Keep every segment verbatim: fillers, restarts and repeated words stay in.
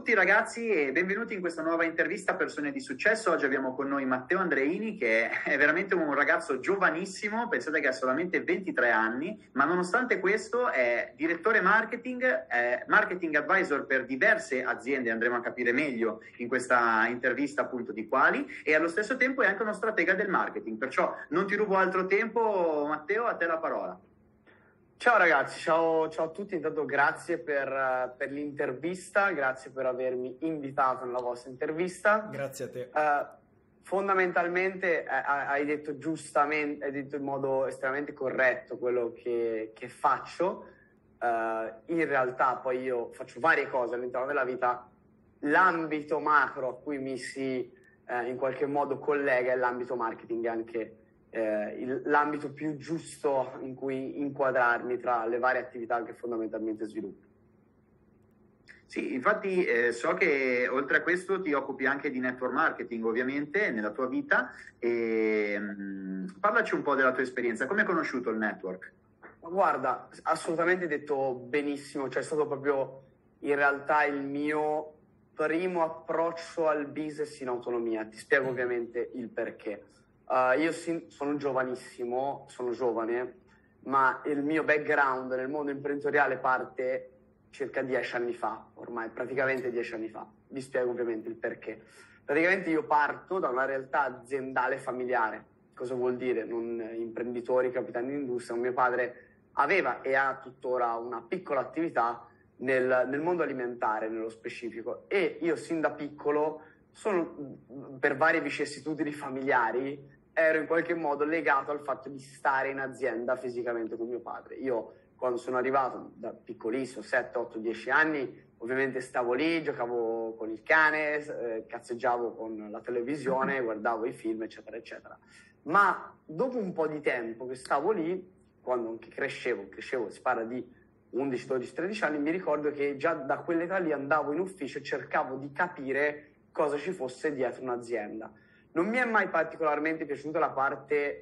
tutti ragazzi e benvenuti in questa nuova intervista a Persone di Successo. Oggi abbiamo con noi Matteo Andreini, che è veramente un ragazzo giovanissimo, pensate che ha solamente ventitré anni, ma nonostante questo è direttore marketing, è marketing advisor per diverse aziende, andremo a capire meglio in questa intervista appunto di quali, e allo stesso tempo è anche uno stratega del marketing. Perciò non ti rubo altro tempo, Matteo, a te la parola. Ciao ragazzi, ciao, ciao a tutti, intanto grazie per, per l'intervista, grazie per avermi invitato nella vostra intervista. Grazie a te. Uh, fondamentalmente eh, hai detto giustamente, hai detto in modo estremamente corretto quello che, che faccio. Uh, in realtà poi io faccio varie cose all'interno della vita, l'ambito macro a cui mi si eh, in qualche modo collega è l'ambito marketing, anche Eh, l'ambito più giusto in cui inquadrarmi tra le varie attività che fondamentalmente sviluppo. Sì, infatti eh, so che oltre a questo ti occupi anche di network marketing ovviamente nella tua vita, e mh, parlaci un po' della tua esperienza, come hai conosciuto il network? Guarda, assolutamente detto benissimo, cioè è stato proprio in realtà il mio primo approccio al business in autonomia. Ti spiego ovviamente il perché. Uh, io sin- sono giovanissimo, sono giovane, ma il mio background nel mondo imprenditoriale parte circa dieci anni fa, ormai praticamente dieci anni fa. Vi spiego ovviamente il perché. Praticamente io parto da una realtà aziendale familiare. Cosa vuol dire? Non imprenditori, capitani d'industria. Mio padre aveva e ha tuttora una piccola attività nel, nel mondo alimentare, nello specifico. E io sin da piccolo, sono, per varie vicissitudini familiari, ero in qualche modo legato al fatto di stare in azienda fisicamente con mio padre. Io quando sono arrivato da piccolissimo, sette, otto, dieci anni, ovviamente stavo lì, giocavo con il cane, eh, cazzeggiavo con la televisione, guardavo i film, eccetera, eccetera. Ma dopo un po' di tempo che stavo lì, quando anche crescevo, crescevo, si parla di undici, dodici, tredici anni, mi ricordo che già da quell'età lì andavo in ufficio e cercavo di capire cosa ci fosse dietro un'azienda. Non mi è mai particolarmente piaciuta la parte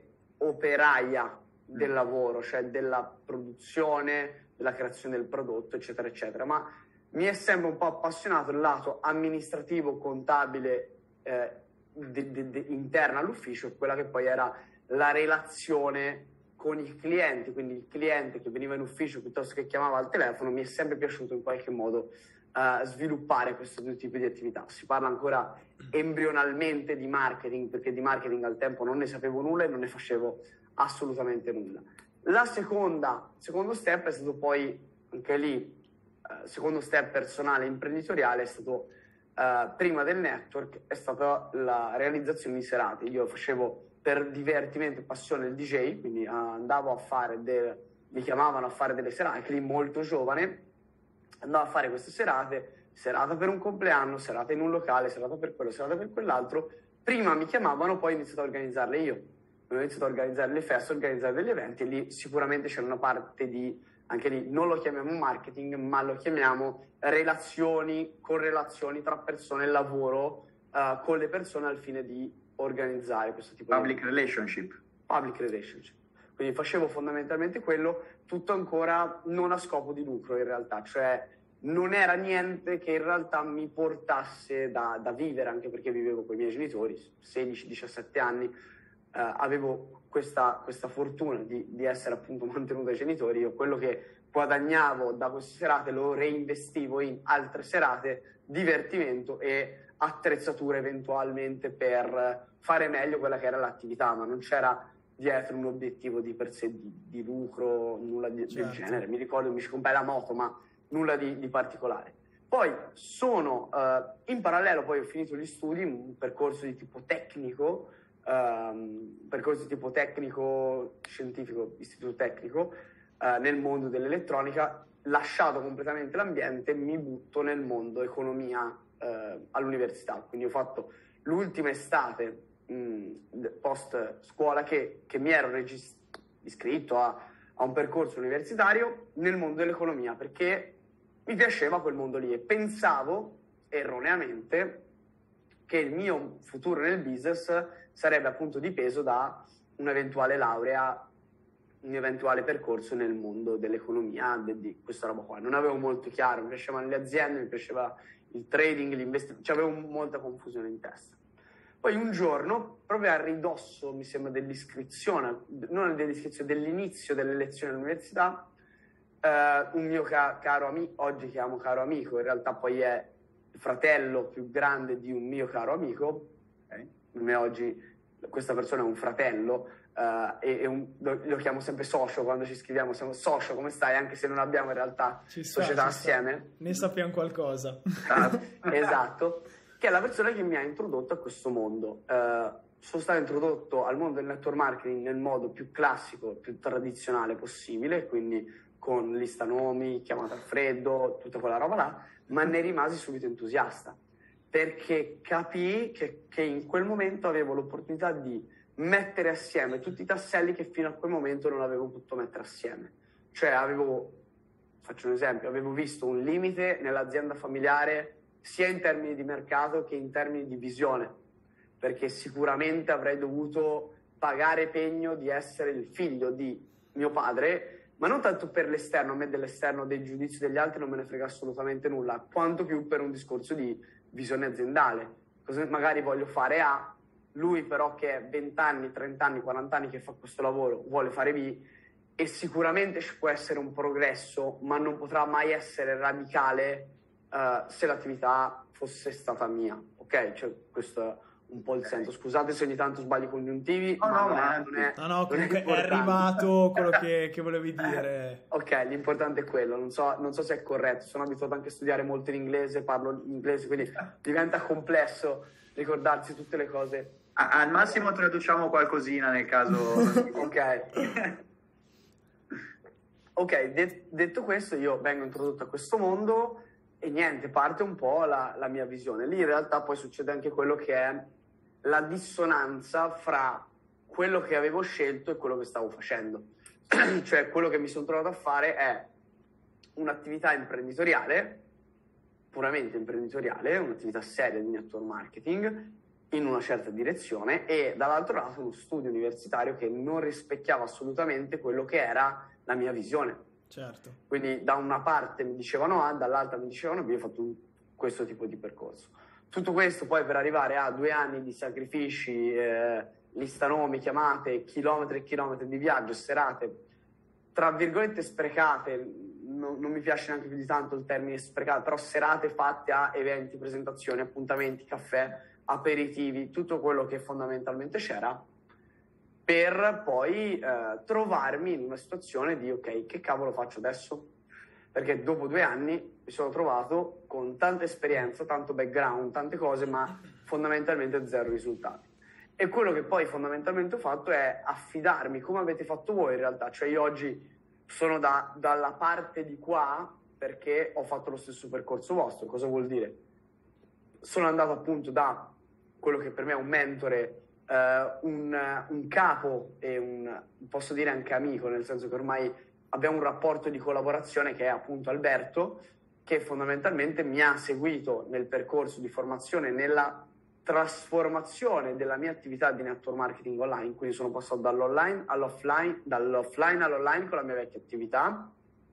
operaia del lavoro, cioè della produzione, della creazione del prodotto, eccetera, eccetera, ma mi è sempre un po' appassionato il lato amministrativo, contabile, eh, de, de, de, interno all'ufficio, quella che poi era la relazione con il cliente, quindi il cliente che veniva in ufficio piuttosto che chiamava al telefono. Mi è sempre piaciuto in qualche modo Uh, sviluppare questo due tipi di attività. Si parla ancora embrionalmente di marketing, perché di marketing al tempo non ne sapevo nulla e non ne facevo assolutamente nulla. La seconda, secondo step è stato poi, anche lì, uh, secondo step personale imprenditoriale, è stato, uh, prima del network, è stata la realizzazione di serate. Io facevo per divertimento e passione il D J, quindi uh, andavo a fare, del, mi chiamavano a fare delle serate, anche lì molto giovane, andavo a fare queste serate, serata per un compleanno, serata in un locale, serata per quello, serata per quell'altro. Prima mi chiamavano, poi ho iniziato a organizzarle io. Ho iniziato a organizzare le feste, a organizzare degli eventi, e lì sicuramente c'è una parte di, anche lì non lo chiamiamo marketing, ma lo chiamiamo relazioni, correlazioni tra persone, lavoro uh, con le persone al fine di organizzare questo tipo Public di... relationship. Public relationship. Quindi facevo fondamentalmente quello, tutto ancora non a scopo di lucro in realtà, cioè non era niente che in realtà mi portasse da, da vivere, anche perché vivevo con i miei genitori, sedici diciassette anni, eh, avevo questa, questa fortuna di, di essere appunto mantenuto dai genitori. Io quello che guadagnavo da queste serate lo reinvestivo in altre serate, divertimento e attrezzature eventualmente per fare meglio quella che era l'attività, ma non c'era dietro un obiettivo di per sé di, di lucro, nulla di, certo. del genere. Mi ricordo mi ci comprai la moto, ma nulla di, di particolare. Poi sono uh, in parallelo, poi ho finito gli studi, un percorso di tipo tecnico, um, percorso di tipo tecnico scientifico, istituto tecnico, uh, nel mondo dell'elettronica. Lasciato completamente l'ambiente, mi butto nel mondo economia uh, all'università. Quindi ho fatto l'ultima estate post scuola che, che mi ero regist- iscritto a, a un percorso universitario nel mondo dell'economia, perché mi piaceva quel mondo lì e pensavo erroneamente che il mio futuro nel business sarebbe appunto dipeso da un'eventuale laurea, un eventuale percorso nel mondo dell'economia, de, di questa roba qua. Non avevo molto chiaro, mi piacevano le aziende, mi piaceva il trading, l'investimento, cioè avevo molta confusione in testa. Poi un giorno, proprio a ridosso, mi sembra, dell'iscrizione, non dell'iscrizione, dell'inizio delle lezioni all'università, eh, un mio ca- caro amico, oggi chiamo caro amico, in realtà poi è il fratello più grande di un mio caro amico, okay? Per me oggi questa persona è un fratello, uh, e, e un, lo, lo chiamo sempre socio quando ci scriviamo, siamo socio, come stai? Anche se non abbiamo in realtà ci sta, società ci assieme. Sta. Ne sappiamo qualcosa. Ah, esatto, che è la persona che mi ha introdotto a questo mondo. Uh, sono stato introdotto al mondo del network marketing nel modo più classico, più tradizionale possibile, quindi con lista nomi, chiamata a freddo, tutta quella roba là, ma ne rimasi subito entusiasta, perché capii che, che in quel momento avevo l'opportunità di mettere assieme tutti i tasselli che fino a quel momento non avevo potuto mettere assieme. Cioè avevo, faccio un esempio, avevo visto un limite nell'azienda familiare sia in termini di mercato che in termini di visione, perché sicuramente avrei dovuto pagare pegno di essere il figlio di mio padre, ma non tanto per l'esterno, a me dell'esterno, dei giudizi degli altri non me ne frega assolutamente nulla, quanto più per un discorso di visione aziendale. Cosa magari voglio fare A, lui però che è venti anni, trenta anni, quaranta anni che fa questo lavoro vuole fare B, e sicuramente ci può essere un progresso, ma non potrà mai essere radicale uh, se l'attività fosse stata mia, ok? Cioè questo è un po' il senso. Scusate se ogni tanto sbagli congiuntivi, no, ma no, non, ma è, non è no, no, comunque non è, è arrivato quello che, che volevi dire. Ok, l'importante è quello, non so, non so se è corretto, sono abituato anche a studiare molto in inglese, parlo inglese, quindi diventa complesso ricordarsi tutte le cose. Ah, al massimo traduciamo qualcosina nel caso. Ok. Ok, de- detto questo, io vengo introdotto a questo mondo e niente, parte un po' la, la mia visione. Lì in realtà poi succede anche quello che è la dissonanza fra quello che avevo scelto e quello che stavo facendo. Cioè quello che mi sono trovato a fare è un'attività imprenditoriale, puramente imprenditoriale, un'attività seria di network marketing in una certa direzione, e dall'altro lato uno studio universitario che non rispecchiava assolutamente quello che era la mia visione. Certo. Quindi da una parte mi dicevano A, dall'altra mi dicevano B, ho fatto un, questo tipo di percorso. Tutto questo poi per arrivare a due anni di sacrifici, eh, lista nomi, chiamate, chilometri e chilometri di viaggio, serate, tra virgolette sprecate, non, non mi piace neanche più di tanto il termine sprecato, però serate fatte a eventi, presentazioni, appuntamenti, caffè, aperitivi, tutto quello che fondamentalmente c'era, per poi eh, trovarmi in una situazione di ok, che cavolo faccio adesso? Perché dopo due anni mi sono trovato con tanta esperienza, tanto background, tante cose, ma fondamentalmente zero risultati. E quello che poi fondamentalmente ho fatto è affidarmi, come avete fatto voi in realtà. Cioè io oggi sono da, dalla parte di qua perché ho fatto lo stesso percorso vostro. Cosa vuol dire? Sono andato appunto da quello che per me è un mentore, Uh, un, un capo e un, posso dire anche amico, nel senso che ormai abbiamo un rapporto di collaborazione che è appunto Alberto, che fondamentalmente mi ha seguito nel percorso di formazione, nella trasformazione della mia attività di network marketing online, quindi sono passato dall'online all'offline, dall'offline all'online con la mia vecchia attività,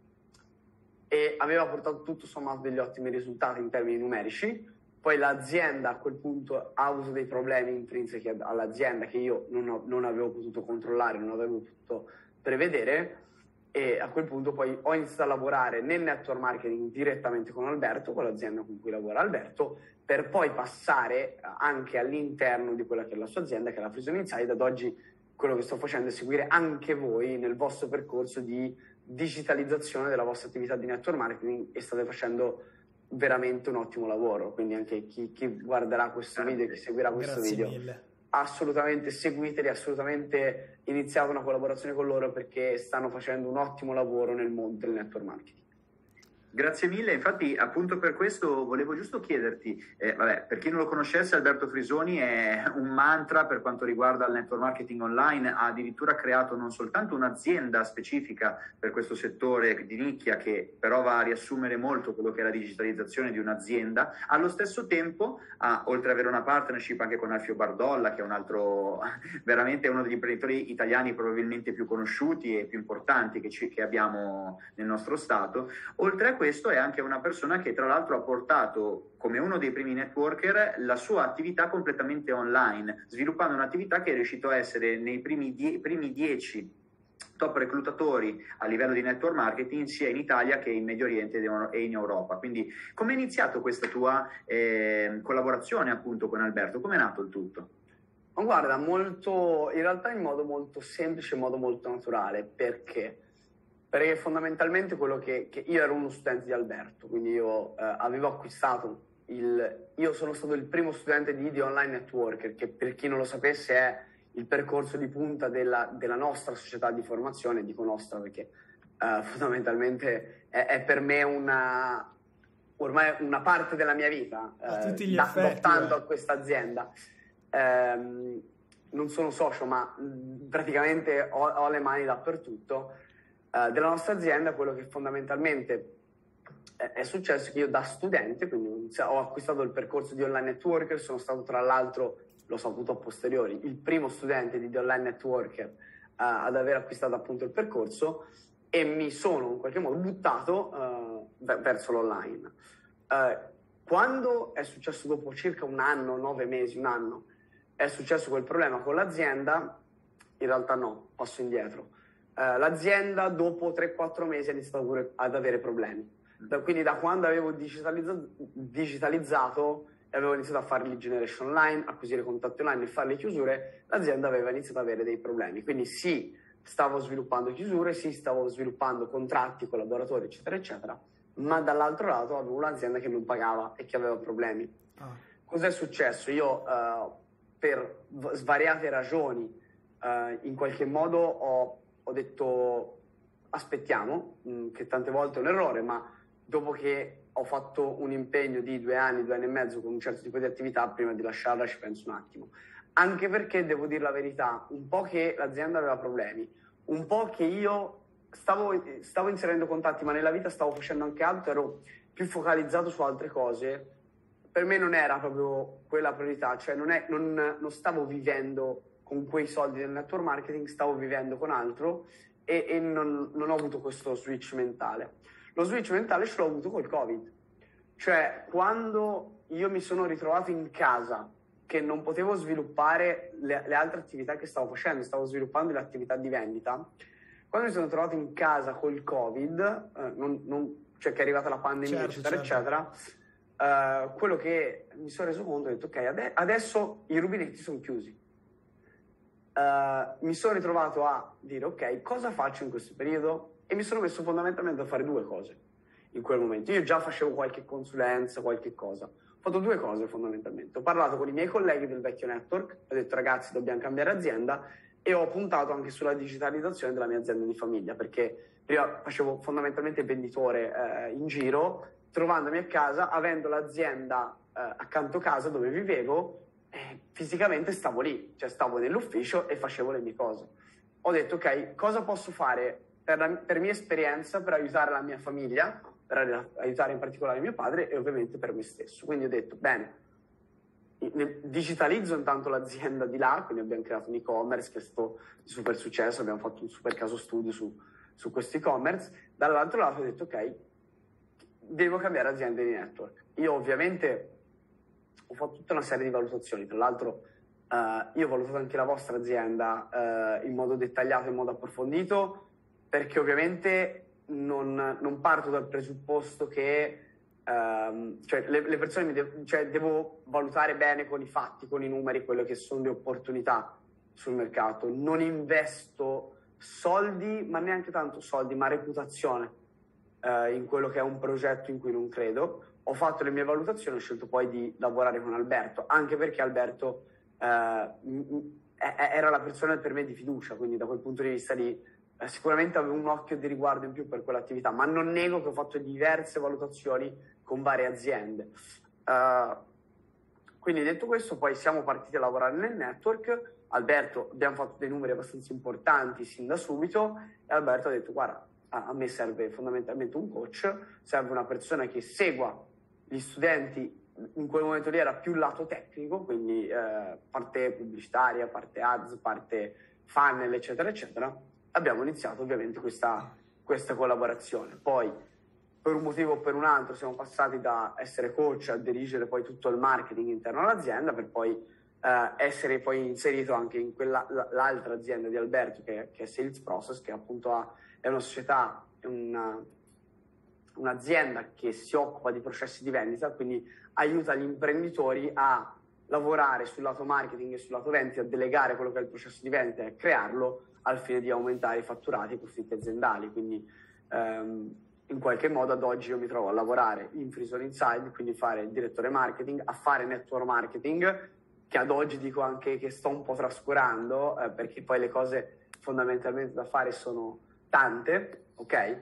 e aveva portato tutto sommato degli ottimi risultati in termini numerici. Poi l'azienda a quel punto ha avuto dei problemi intrinseci all'azienda che io non, ho, non avevo potuto controllare, non avevo potuto prevedere, e a quel punto poi ho iniziato a lavorare nel network marketing direttamente con Alberto, con l'azienda con cui lavora Alberto, per poi passare anche all'interno di quella che è la sua azienda, che è la Frison Inside. Ad oggi quello che sto facendo è seguire anche voi nel vostro percorso di digitalizzazione della vostra attività di network marketing, e state facendo veramente un ottimo lavoro. Quindi anche chi, chi guarderà questo video, chi seguirà questo Grazie video, mille. assolutamente seguiteli, assolutamente iniziate una collaborazione con loro, perché stanno facendo un ottimo lavoro nel mondo del network marketing. Grazie mille, infatti appunto per questo volevo giusto chiederti, eh, vabbè, per chi non lo conoscesse, Alberto Frisoni è un mantra per quanto riguarda il network marketing online, ha addirittura creato non soltanto un'azienda specifica per questo settore di nicchia, che però va a riassumere molto quello che è la digitalizzazione di un'azienda, allo stesso tempo ha, oltre ad avere una partnership anche con Alfio Bardolla, che è un altro, veramente uno degli imprenditori italiani probabilmente più conosciuti e più importanti che, ci, che abbiamo nel nostro stato, oltre a questo è anche una persona che tra l'altro ha portato, come uno dei primi networker, la sua attività completamente online, sviluppando un'attività che è riuscito a essere nei primi, die- primi dieci top reclutatori a livello di network marketing sia in Italia che in Medio Oriente e in Europa. Quindi come è iniziato questa tua eh, collaborazione appunto con Alberto? Come è nato il tutto? Ma guarda, molto, in realtà in modo molto semplice, in modo molto naturale. Perché? Perché fondamentalmente quello che, che io ero uno studente di Alberto, quindi io eh, avevo acquistato il, io sono stato il primo studente di, di Online Networker, che per chi non lo sapesse è il percorso di punta della, della nostra società di formazione. Dico nostra perché uh, fondamentalmente è, è per me una, ormai una parte della mia vita, a uh, tutti gli da, effetti, tanto eh. a questa azienda. Um, non sono socio, ma mh, praticamente ho, ho le mani dappertutto uh, della nostra azienda. Quello che fondamentalmente è, è successo è che io da studente, quindi ho acquistato il percorso di Online Networker, sono stato tra l'altro, l'ho saputo a posteriori, il primo studente di The Online Networker uh, ad aver acquistato appunto il percorso, e mi sono in qualche modo buttato uh, verso l'online. Uh, quando è successo dopo circa un anno, nove mesi, un anno, è successo quel problema con l'azienda, in realtà no, passo indietro. Uh, l'azienda dopo tre quattro mesi ha iniziato pure ad avere problemi. Da, quindi da quando avevo digitalizzato, digitalizzato avevo iniziato a fare lead generation online, acquisire contatti online e fare le chiusure, l'azienda aveva iniziato ad avere dei problemi. Quindi sì, stavo sviluppando chiusure, sì, stavo sviluppando contratti, collaboratori, eccetera, eccetera, ma dall'altro lato avevo un'azienda che non pagava e che aveva problemi. Ah. Cos'è successo? Io, uh, per v- svariate ragioni, uh, in qualche modo ho, ho detto aspettiamo, mh, che tante volte è un errore, ma dopo che ho fatto un impegno di due anni, due anni e mezzo con un certo tipo di attività, prima di lasciarla ci penso un attimo. Anche perché, devo dire la verità, un po' che l'azienda aveva problemi, un po' che io stavo, stavo inserendo contatti, ma nella vita stavo facendo anche altro, ero più focalizzato su altre cose. Per me non era proprio quella priorità, cioè non, è, non, non stavo vivendo con quei soldi del network marketing, stavo vivendo con altro e, e non, non ho avuto questo switch mentale. Lo switch mentale ce l'ho avuto col Covid, cioè quando io mi sono ritrovato in casa che non potevo sviluppare le, le altre attività che stavo facendo, stavo sviluppando le attività di vendita. Quando mi sono trovato in casa col Covid, eh, non, non, cioè che è arrivata la pandemia, certo, eccetera, certo. eccetera, eh, quello che mi sono reso conto, ho detto ok, ade- adesso i rubinetti sono chiusi. Uh, mi sono ritrovato a dire ok, cosa faccio in questo periodo? E mi sono messo fondamentalmente a fare due cose in quel momento. Io già facevo qualche consulenza, qualche cosa. Ho fatto due cose fondamentalmente. Ho parlato con i miei colleghi del vecchio network, ho detto ragazzi dobbiamo cambiare azienda, e ho puntato anche sulla digitalizzazione della mia azienda di famiglia, perché prima facevo fondamentalmente venditore eh, in giro, trovandomi a casa, avendo l'azienda eh, accanto a casa dove vivevo, eh, fisicamente stavo lì, cioè stavo nell'ufficio e facevo le mie cose. Ho detto ok, cosa posso fare per, la, per mia esperienza, per aiutare la mia famiglia, per aiutare in particolare mio padre e ovviamente per me stesso. Quindi ho detto, bene, digitalizzo intanto l'azienda di là, quindi abbiamo creato un e-commerce che è stato di super successo, abbiamo fatto un super caso studio su, su questo e-commerce. Dall'altro lato ho detto, ok, devo cambiare azienda di network. Io ovviamente ho fatto tutta una serie di valutazioni, tra l'altro uh, io ho valutato anche la vostra azienda uh, in modo dettagliato, in modo approfondito, perché ovviamente non, non parto dal presupposto che um, cioè le, le persone mi de- cioè devo valutare bene con i fatti, con i numeri, quello che sono le opportunità sul mercato. Non investo soldi, ma neanche tanto soldi, ma reputazione uh, in quello che è un progetto in cui non credo. Ho fatto le mie valutazioni, ho scelto poi di lavorare con Alberto, anche perché Alberto uh, m- era la persona per me di fiducia, quindi da quel punto di vista lì eh, sicuramente avevo un occhio di riguardo in più per quell'attività, ma non nego che ho fatto diverse valutazioni con varie aziende. Uh, quindi detto questo, poi siamo partiti a lavorare nel network. Alberto, abbiamo fatto dei numeri abbastanza importanti sin da subito, e Alberto ha detto guarda, a, a me serve fondamentalmente un coach, serve una persona che segua gli studenti. In quel momento lì era più lato tecnico, quindi eh, parte pubblicitaria, parte ads, parte funnel, eccetera, eccetera. Abbiamo iniziato ovviamente questa, questa collaborazione. Poi per un motivo o per un altro siamo passati da essere coach a dirigere poi tutto il marketing interno all'azienda, per poi eh, essere poi inserito anche in quella, l'altra azienda di Alberto che, che è Sales Process, che appunto ha, è una società, è una, un'azienda che si occupa di processi di vendita, quindi aiuta gli imprenditori a lavorare sul lato marketing e sul lato vendita, a delegare quello che è il processo di vendita e a crearlo al fine di aumentare i fatturati e i profitti aziendali. Quindi ehm, in qualche modo ad oggi io mi trovo a lavorare in Freezer Inside, quindi fare il direttore marketing, a fare network marketing, che ad oggi dico anche che sto un po' trascurando, eh, perché poi le cose fondamentalmente da fare sono tante, ok?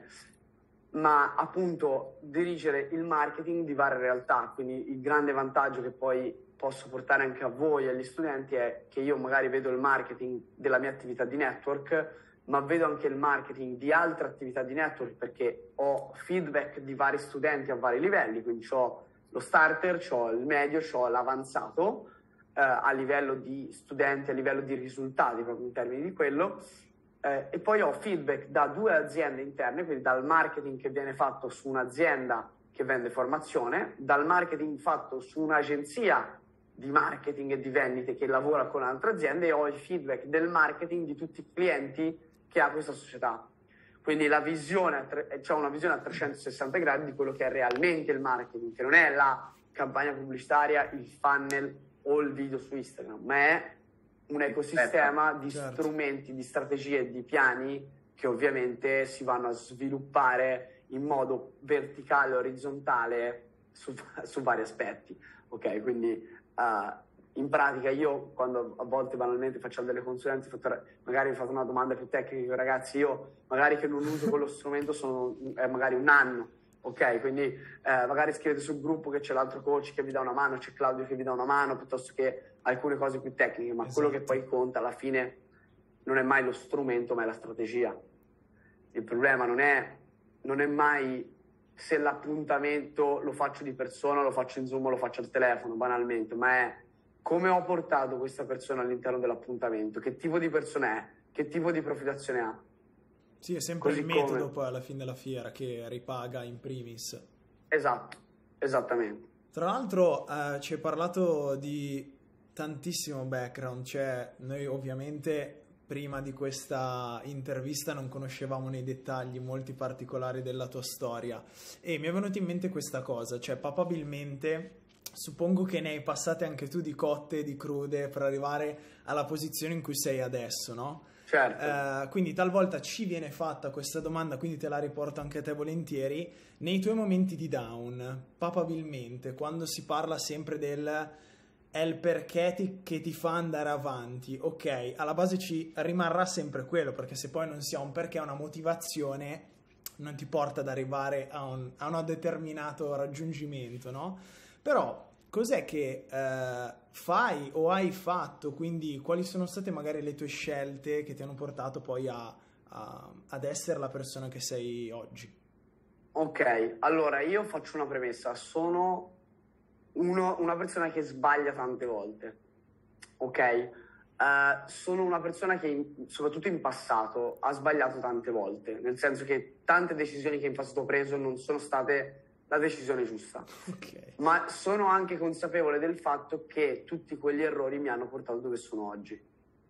Ma appunto dirigere il marketing di varie realtà, quindi il grande vantaggio che poi posso portare anche a voi e agli studenti è che io magari vedo il marketing della mia attività di network, ma vedo anche il marketing di altre attività di network, perché ho feedback di vari studenti a vari livelli, quindi ho lo starter, ho il medio, ho l'avanzato, eh, a livello di studenti, a livello di risultati, proprio in termini di quello, eh, e poi ho feedback da due aziende interne, quindi dal marketing che viene fatto su un'azienda che vende formazione, dal marketing fatto su un'agenzia di marketing e di vendite che lavora con altre aziende, e ho il feedback del marketing di tutti i clienti che ha questa società. Quindi la visione, c'è una visione a trecentosessanta gradi di quello che è realmente il marketing, che non è la campagna pubblicitaria, il funnel o il video su Instagram, ma è un ecosistema di certo. strumenti, di strategie, di piani che ovviamente si vanno a sviluppare in modo verticale, orizzontale su, su vari aspetti. Ok, quindi Uh, in pratica io quando a volte banalmente facciamo delle consulenze, magari mi fate una domanda più tecnica, ragazzi, io magari che non uso quello strumento sono eh, magari un anno, ok? Quindi eh, magari scrivete sul gruppo che c'è l'altro coach che vi dà una mano, c'è Claudio che vi dà una mano, piuttosto che alcune cose più tecniche, ma esatto. Quello che poi conta alla fine non è mai lo strumento, ma è la strategia. Il problema non è, non è mai se l'appuntamento lo faccio di persona, lo faccio in Zoom, lo faccio al telefono, banalmente, ma è come ho portato questa persona all'interno dell'appuntamento, che tipo di persona è, che tipo di profilazione ha. Sì, è sempre Così il metodo come... poi alla fine della fiera che ripaga in primis. Esatto, esattamente. Tra l'altro eh, ci hai parlato di tantissimo background, cioè noi ovviamente prima di questa intervista non conoscevamo nei dettagli molti particolari della tua storia e mi è venuta in mente questa cosa, cioè probabilmente suppongo che ne hai passate anche tu di cotte e di crude per arrivare alla posizione in cui sei adesso, no? Certo. Uh, quindi talvolta ci viene fatta questa domanda, quindi te la riporto anche a te volentieri. Nei tuoi momenti di down, probabilmente, quando si parla sempre del è il perché ti, che ti fa andare avanti, ok, alla base ci rimarrà sempre quello, perché se poi non si ha un perché, una motivazione, non ti porta ad arrivare a un, a un determinato raggiungimento, no? Però cos'è che eh, fai o hai fatto, quindi quali sono state magari le tue scelte che ti hanno portato poi a, a, ad essere la persona che sei oggi? Ok, allora io faccio una premessa, sono uno, una persona che sbaglia tante volte, ok? Uh, sono una persona che in, soprattutto in passato ha sbagliato tante volte, nel senso che tante decisioni che in passato ho preso non sono state la decisione giusta, okay. Ma sono anche consapevole del fatto che tutti quegli errori mi hanno portato dove sono oggi.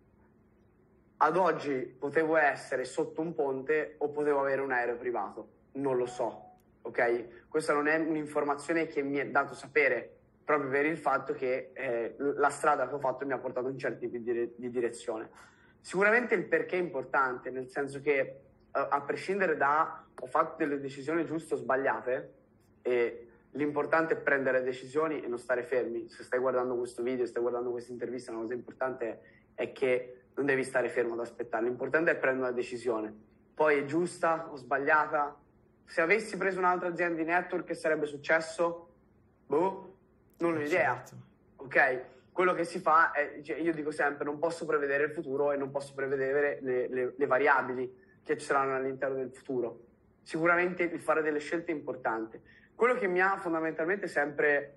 Ad oggi potevo essere sotto un ponte o potevo avere un aereo privato, non lo so, ok? Questa non è un'informazione che mi è dato sapere, proprio per il fatto che eh, la strada che ho fatto mi ha portato in certi tipi di, di direzione. Sicuramente il perché è importante, nel senso che eh, a prescindere da ho fatto delle decisioni giuste o sbagliate, e l'importante è prendere decisioni e non stare fermi. Se stai guardando questo video, stai guardando questa intervista, una cosa importante è che non devi stare fermo ad aspettare, l'importante è prendere una decisione, poi è giusta o sbagliata. Se avessi preso un'altra azienda di network che sarebbe successo? Boh, non ho idea, certo. Ok? Quello che si fa è, cioè, io dico sempre, non posso prevedere il futuro e non posso prevedere le, le, le variabili che ci saranno all'interno del futuro. Sicuramente il fare delle scelte è importante. Quello che mi ha fondamentalmente sempre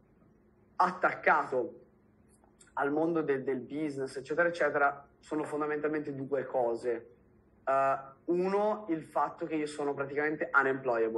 attaccato al mondo del, del business, eccetera, eccetera, sono fondamentalmente due cose. Uh, uno, il fatto che io sono praticamente unemployable,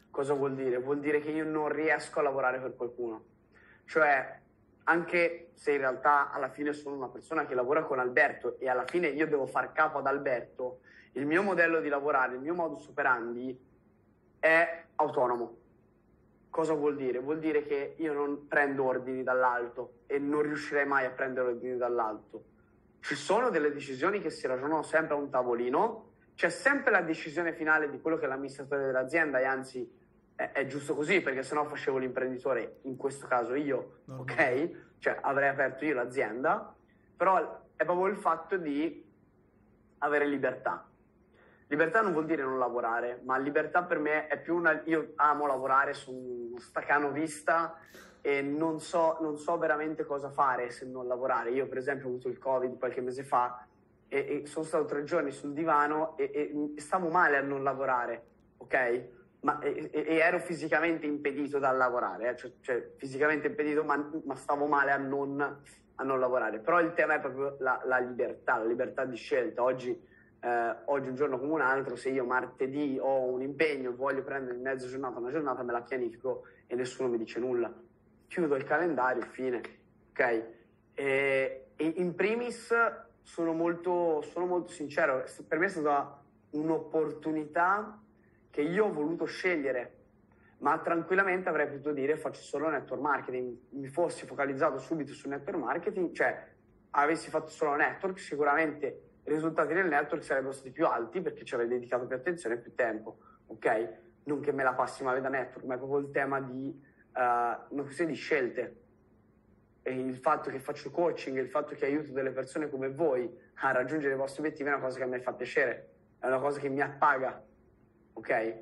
Cosa vuol dire? Vuol dire che io non riesco a lavorare per qualcuno. Cioè, anche se in realtà alla fine sono una persona che lavora con Alberto e alla fine io devo far capo ad Alberto, il mio modello di lavorare, il mio modus operandi è autonomo. Cosa vuol dire? Vuol dire che io non prendo ordini dall'alto e non riuscirei mai a prendere ordini dall'alto. Ci sono delle decisioni che si ragionano sempre a un tavolino, c'è sempre la decisione finale di quello che è l'amministratore dell'azienda e anzi è, è giusto così, perché sennò facevo l'imprenditore, in questo caso io, normale. Ok? Cioè avrei aperto io l'azienda, però è proprio il fatto di avere libertà. Libertà non vuol dire non lavorare, ma libertà per me è più una... Io amo lavorare su uno stacanovista e non so, non so veramente cosa fare se non lavorare. Io per esempio ho avuto il Covid qualche mese fa e, e sono stato tre giorni sul divano e, e, e stavo male a non lavorare, ok? Ma, e, e ero fisicamente impedito dal lavorare, eh? cioè, cioè fisicamente impedito, ma, ma stavo male a non, a non lavorare. Però il tema è proprio la, la libertà, la libertà di scelta. Oggi... Eh, oggi un giorno come un altro, se io martedì ho un impegno, voglio prendere in mezza giornata una giornata, me la pianifico e nessuno mi dice nulla. Chiudo il calendario, fine. Ok? E, e in primis sono molto, sono molto sincero, per me è stata un'opportunità che io ho voluto scegliere, ma tranquillamente avrei potuto dire faccio solo network marketing. Mi fossi focalizzato subito sul network marketing, cioè avessi fatto solo network, sicuramente i risultati del network sarebbero stati più alti perché ci avrei dedicato più attenzione e più tempo, ok? Non che me la passi male da network, ma è proprio il tema di uh, una questione di scelte. E il fatto che faccio coaching, il fatto che aiuto delle persone come voi a raggiungere i vostri obiettivi è una cosa che a me fa piacere, è una cosa che mi appaga, ok? Eh,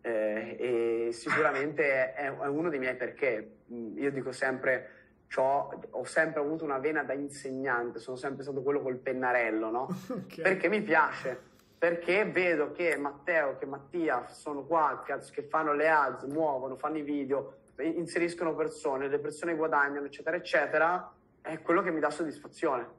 e sicuramente è, è uno dei miei perché. Io dico sempre... C'ho, ho sempre avuto una vena da insegnante, sono sempre stato quello col pennarello, no? Okay. Perché mi piace, perché vedo che Matteo, che Mattia sono qua, che fanno le ads, muovono, fanno i video, inseriscono persone, le persone guadagnano, eccetera, eccetera, è quello che mi dà soddisfazione.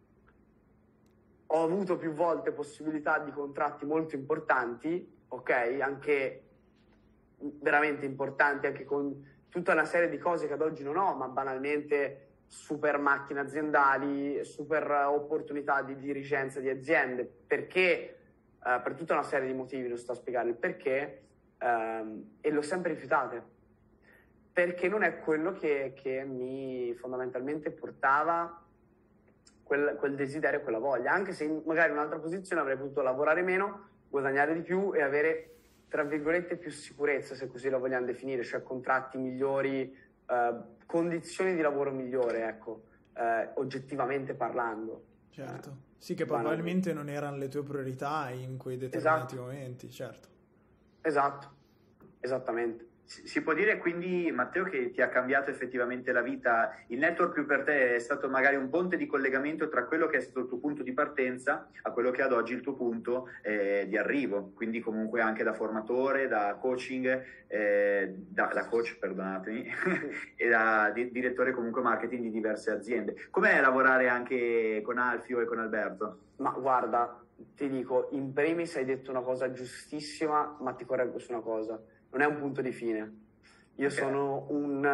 Ho avuto più volte possibilità di contratti molto importanti, ok? Anche veramente importanti, anche con... tutta una serie di cose che ad oggi non ho, ma banalmente super macchine aziendali, super opportunità di dirigenza di aziende, perché, eh, per tutta una serie di motivi, non sto a spiegare il perché, ehm, e l'ho sempre rifiutate, perché non è quello che, che mi fondamentalmente portava quel, quel desiderio, quella voglia, anche se in magari in un'altra posizione avrei potuto lavorare meno, guadagnare di più e avere tra virgolette più sicurezza, se così la vogliamo definire, cioè contratti migliori, eh, condizioni di lavoro migliori, ecco, eh, oggettivamente parlando. Certo, eh, sì, che probabilmente non erano le tue priorità in quei determinati esatto. momenti, certo. Esatto, esattamente. Si può dire quindi, Matteo, che ti ha cambiato effettivamente la vita. Il network più per te è stato magari un ponte di collegamento tra quello che è stato il tuo punto di partenza a quello che è ad oggi il tuo punto eh, di arrivo, quindi comunque anche da formatore, da coaching, eh, da, da coach, perdonatemi, e da di, direttore comunque marketing di diverse aziende. Com'è lavorare anche con Alfio e con Alberto? Ma guarda, ti dico, in primis hai detto una cosa giustissima, ma ti correggo su una cosa. Non è un punto di fine. Io okay. sono un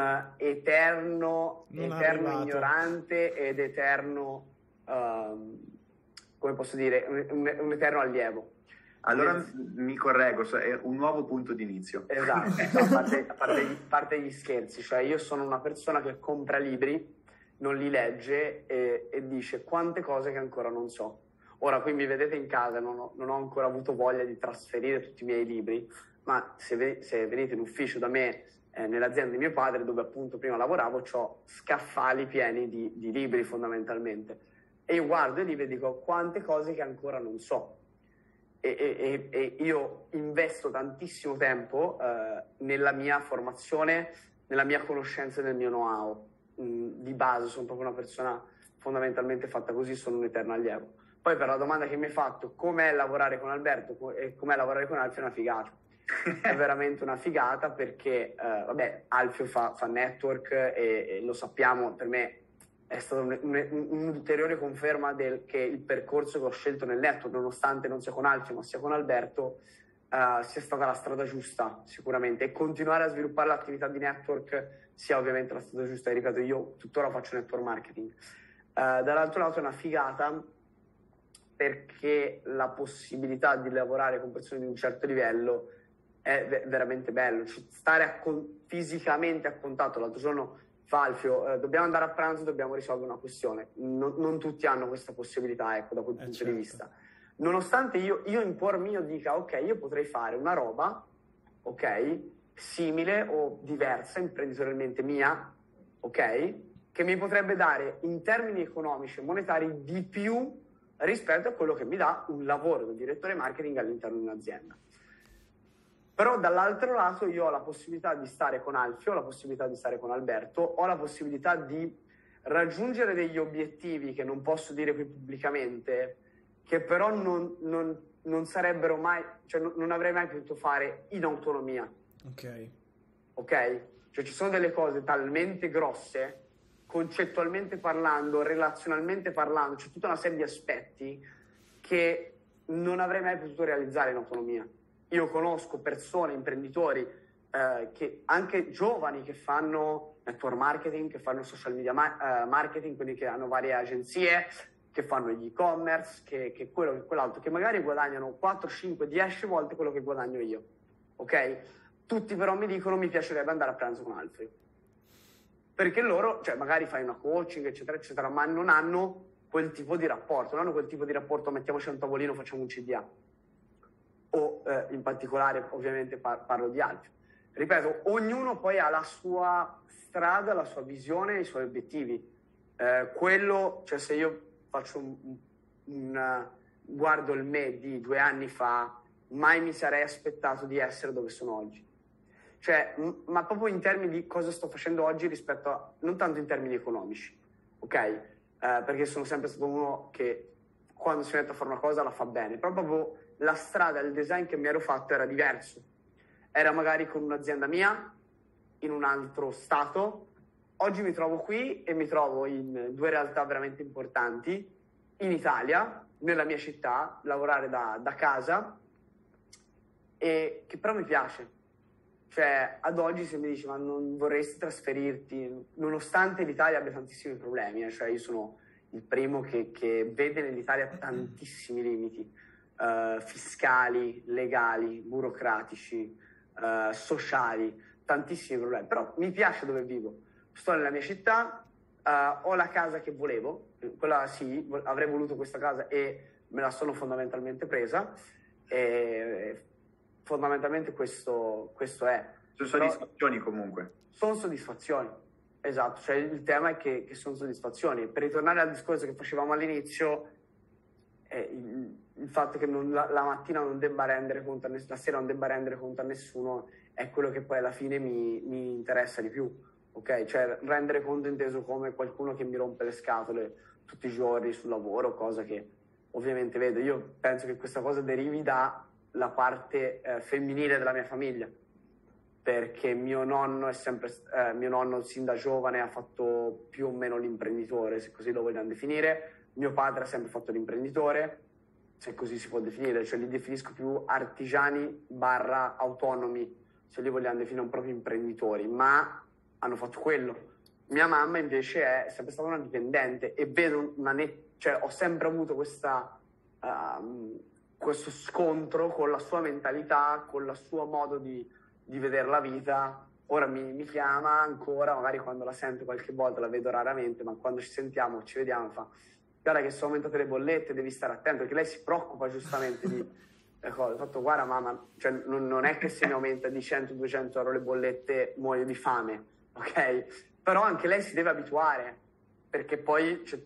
eterno, eterno ignorante ed eterno, uh, come posso dire, un, un eterno allievo. Allora e... mi correggo, è un nuovo punto di inizio. Esatto, a parte, a parte, a parte gli scherzi, cioè io sono una persona che compra libri, non li legge e, e dice quante cose che ancora non so. Ora qui mi vedete in casa, non ho, non ho ancora avuto voglia di trasferire tutti i miei libri, ma se, ve, se venite in ufficio da me eh, nell'azienda di mio padre, dove appunto prima lavoravo, ho scaffali pieni di, di libri fondamentalmente. E io guardo i libri e dico quante cose che ancora non so. E, e, e io investo tantissimo tempo eh, nella mia formazione, nella mia conoscenza e nel mio know-how. Mm, di base sono proprio una persona fondamentalmente fatta così, sono un eterno allievo. Poi per la domanda che mi hai fatto, com'è lavorare con Alberto e com'è lavorare con Alfio, è una figata. È veramente una figata perché, eh, vabbè, Alfio fa, fa network e, e lo sappiamo, per me è stata un'ulteriore un, un conferma del, che il percorso che ho scelto nel network, nonostante non sia con Alfio ma sia con Alberto, uh, sia stata la strada giusta sicuramente, e continuare a sviluppare l'attività di network sia ovviamente la strada giusta. E ripeto, io tuttora faccio network marketing. Uh, dall'altro lato è una figata perché la possibilità di lavorare con persone di un certo livello è ve- veramente bello. Cioè, stare a con- fisicamente a contatto. L'altro giorno Falfio, eh, dobbiamo andare a pranzo, dobbiamo risolvere una questione. Non, non tutti hanno questa possibilità, ecco, da quel eh punto certo. di vista. Nonostante io, io in cuor mio dica, ok, io potrei fare una roba, ok, simile o diversa, imprenditorialmente mia, ok, che mi potrebbe dare in termini economici e monetari di più rispetto a quello che mi dà un lavoro da direttore marketing all'interno di un'azienda. Però dall'altro lato io ho la possibilità di stare con Alfio, ho la possibilità di stare con Alberto, ho la possibilità di raggiungere degli obiettivi che non posso dire qui pubblicamente, che però non, non, non sarebbero mai, cioè non, non avrei mai potuto fare in autonomia. Ok. Ok? Cioè ci sono delle cose talmente grosse, concettualmente parlando, relazionalmente parlando, c'è tutta una serie di aspetti che non avrei mai potuto realizzare in autonomia. Io conosco persone, imprenditori, eh, che anche giovani che fanno network marketing, che fanno social media ma- eh, marketing, quindi che hanno varie agenzie, che fanno gli e-commerce, che, che quello che quell'altro, che magari guadagnano quattro, cinque, dieci volte quello che guadagno io. Ok? Tutti però mi dicono mi piacerebbe andare a pranzo con altri. Perché loro, cioè magari fai una coaching, eccetera, eccetera, ma non hanno quel tipo di rapporto, non hanno quel tipo di rapporto, mettiamoci a un tavolino, facciamo un C D A. O eh, in particolare, ovviamente, par- parlo di altri. Ripeto, ognuno poi ha la sua strada, la sua visione, i suoi obiettivi. Eh, quello, cioè se io faccio un, un, un guardo il me di due anni fa, mai mi sarei aspettato di essere dove sono oggi. Cioè, m- ma proprio in termini di cosa sto facendo oggi rispetto a, non tanto in termini economici, ok? Eh, perché sono sempre stato uno che quando si mette a fare una cosa la fa bene, però proprio la strada, il design che mi ero fatto era diverso. Era magari con un'azienda mia, in un altro stato. Oggi mi trovo qui e mi trovo in due realtà veramente importanti, in Italia, nella mia città, lavorare da, da casa, e che però mi piace. Cioè, ad oggi se mi dici ma non vorresti trasferirti, nonostante l'Italia abbia tantissimi problemi, eh, cioè io sono il primo che, che vede nell'Italia tantissimi limiti uh, fiscali, legali, burocratici, uh, sociali, tantissimi problemi, però mi piace dove vivo, sto nella mia città, uh, ho la casa che volevo, quella sì, avrei voluto questa casa e me la sono fondamentalmente presa, e fondamentalmente questo, questo è. Sono soddisfazioni comunque. Sono soddisfazioni, esatto, cioè il tema è che, che sono soddisfazioni. Per ritornare al discorso che facevamo all'inizio, eh, il, il fatto che non, la, la mattina non debba rendere conto, a ness- la sera non debba rendere conto a nessuno, è quello che poi alla fine mi, mi interessa di più, ok? Cioè rendere conto inteso come qualcuno che mi rompe le scatole tutti i giorni sul lavoro, cosa che ovviamente vedo. Io penso che questa cosa derivi da la parte eh, femminile della mia famiglia, perché mio nonno è sempre eh, mio nonno sin da giovane ha fatto più o meno l'imprenditore, se così lo vogliamo definire. Mio padre ha sempre fatto l'imprenditore, se così si può definire, cioè li definisco più artigiani barra autonomi, se li vogliamo definire un proprio imprenditori, ma hanno fatto quello. Mia mamma invece è sempre stata una dipendente e vedo una net- cioè ho sempre avuto questa uh, questo scontro con la sua mentalità, con il suo modo di, di vedere la vita. Ora mi, mi chiama ancora, magari quando la sento qualche volta, la vedo raramente, ma quando ci sentiamo, ci vediamo, fa guarda che sono aumentate le bollette, devi stare attento, perché lei si preoccupa giustamente di le cose. Ho fatto guarda mamma, cioè, non, non è che se mi aumenta di cento duecento euro le bollette muoio di fame, ok? Però anche lei si deve abituare, perché poi cioè,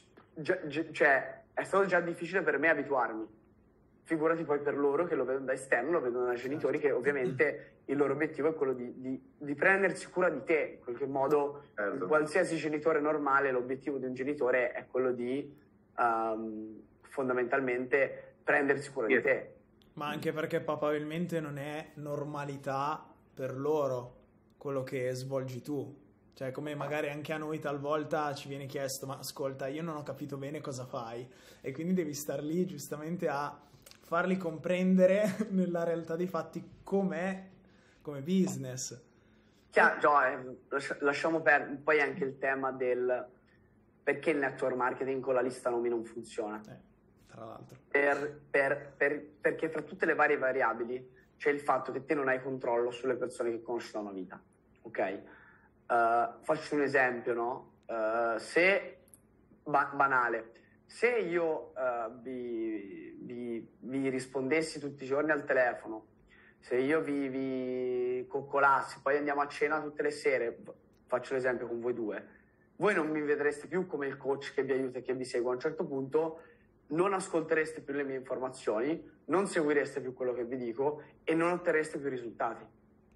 cioè, è stato già difficile per me abituarmi. Figurati poi per loro che lo vedono da esterno, lo vedono da genitori, che ovviamente il loro obiettivo è quello di, di, di prendersi cura di te, in qualche modo. Certo. Qualsiasi genitore normale, l'obiettivo di un genitore è quello di um, fondamentalmente prendersi cura Sì. di te. Ma anche perché probabilmente non è normalità per loro quello che svolgi tu. Cioè, come magari anche a noi talvolta ci viene chiesto, ma ascolta, io non ho capito bene cosa fai, e quindi devi star lì giustamente a farli comprendere nella realtà dei fatti com'è come business. Chiaro, cioè, lasciamo perdere poi anche il tema del perché il network marketing con la lista nomi non funziona. Eh, tra l'altro. Per, per, per, perché tra tutte le varie variabili c'è il fatto che te non hai controllo sulle persone che conosci da una vita, ok? Uh, faccio un esempio, no? Uh, se, ba- banale, se io uh, vi, vi, vi rispondessi tutti i giorni al telefono, se io vi, vi coccolassi, poi andiamo a cena tutte le sere, faccio l'esempio con voi due, voi non mi vedreste più come il coach che vi aiuta e che vi segue. A un certo punto non ascoltereste più le mie informazioni, non seguireste più quello che vi dico e non otterreste più risultati.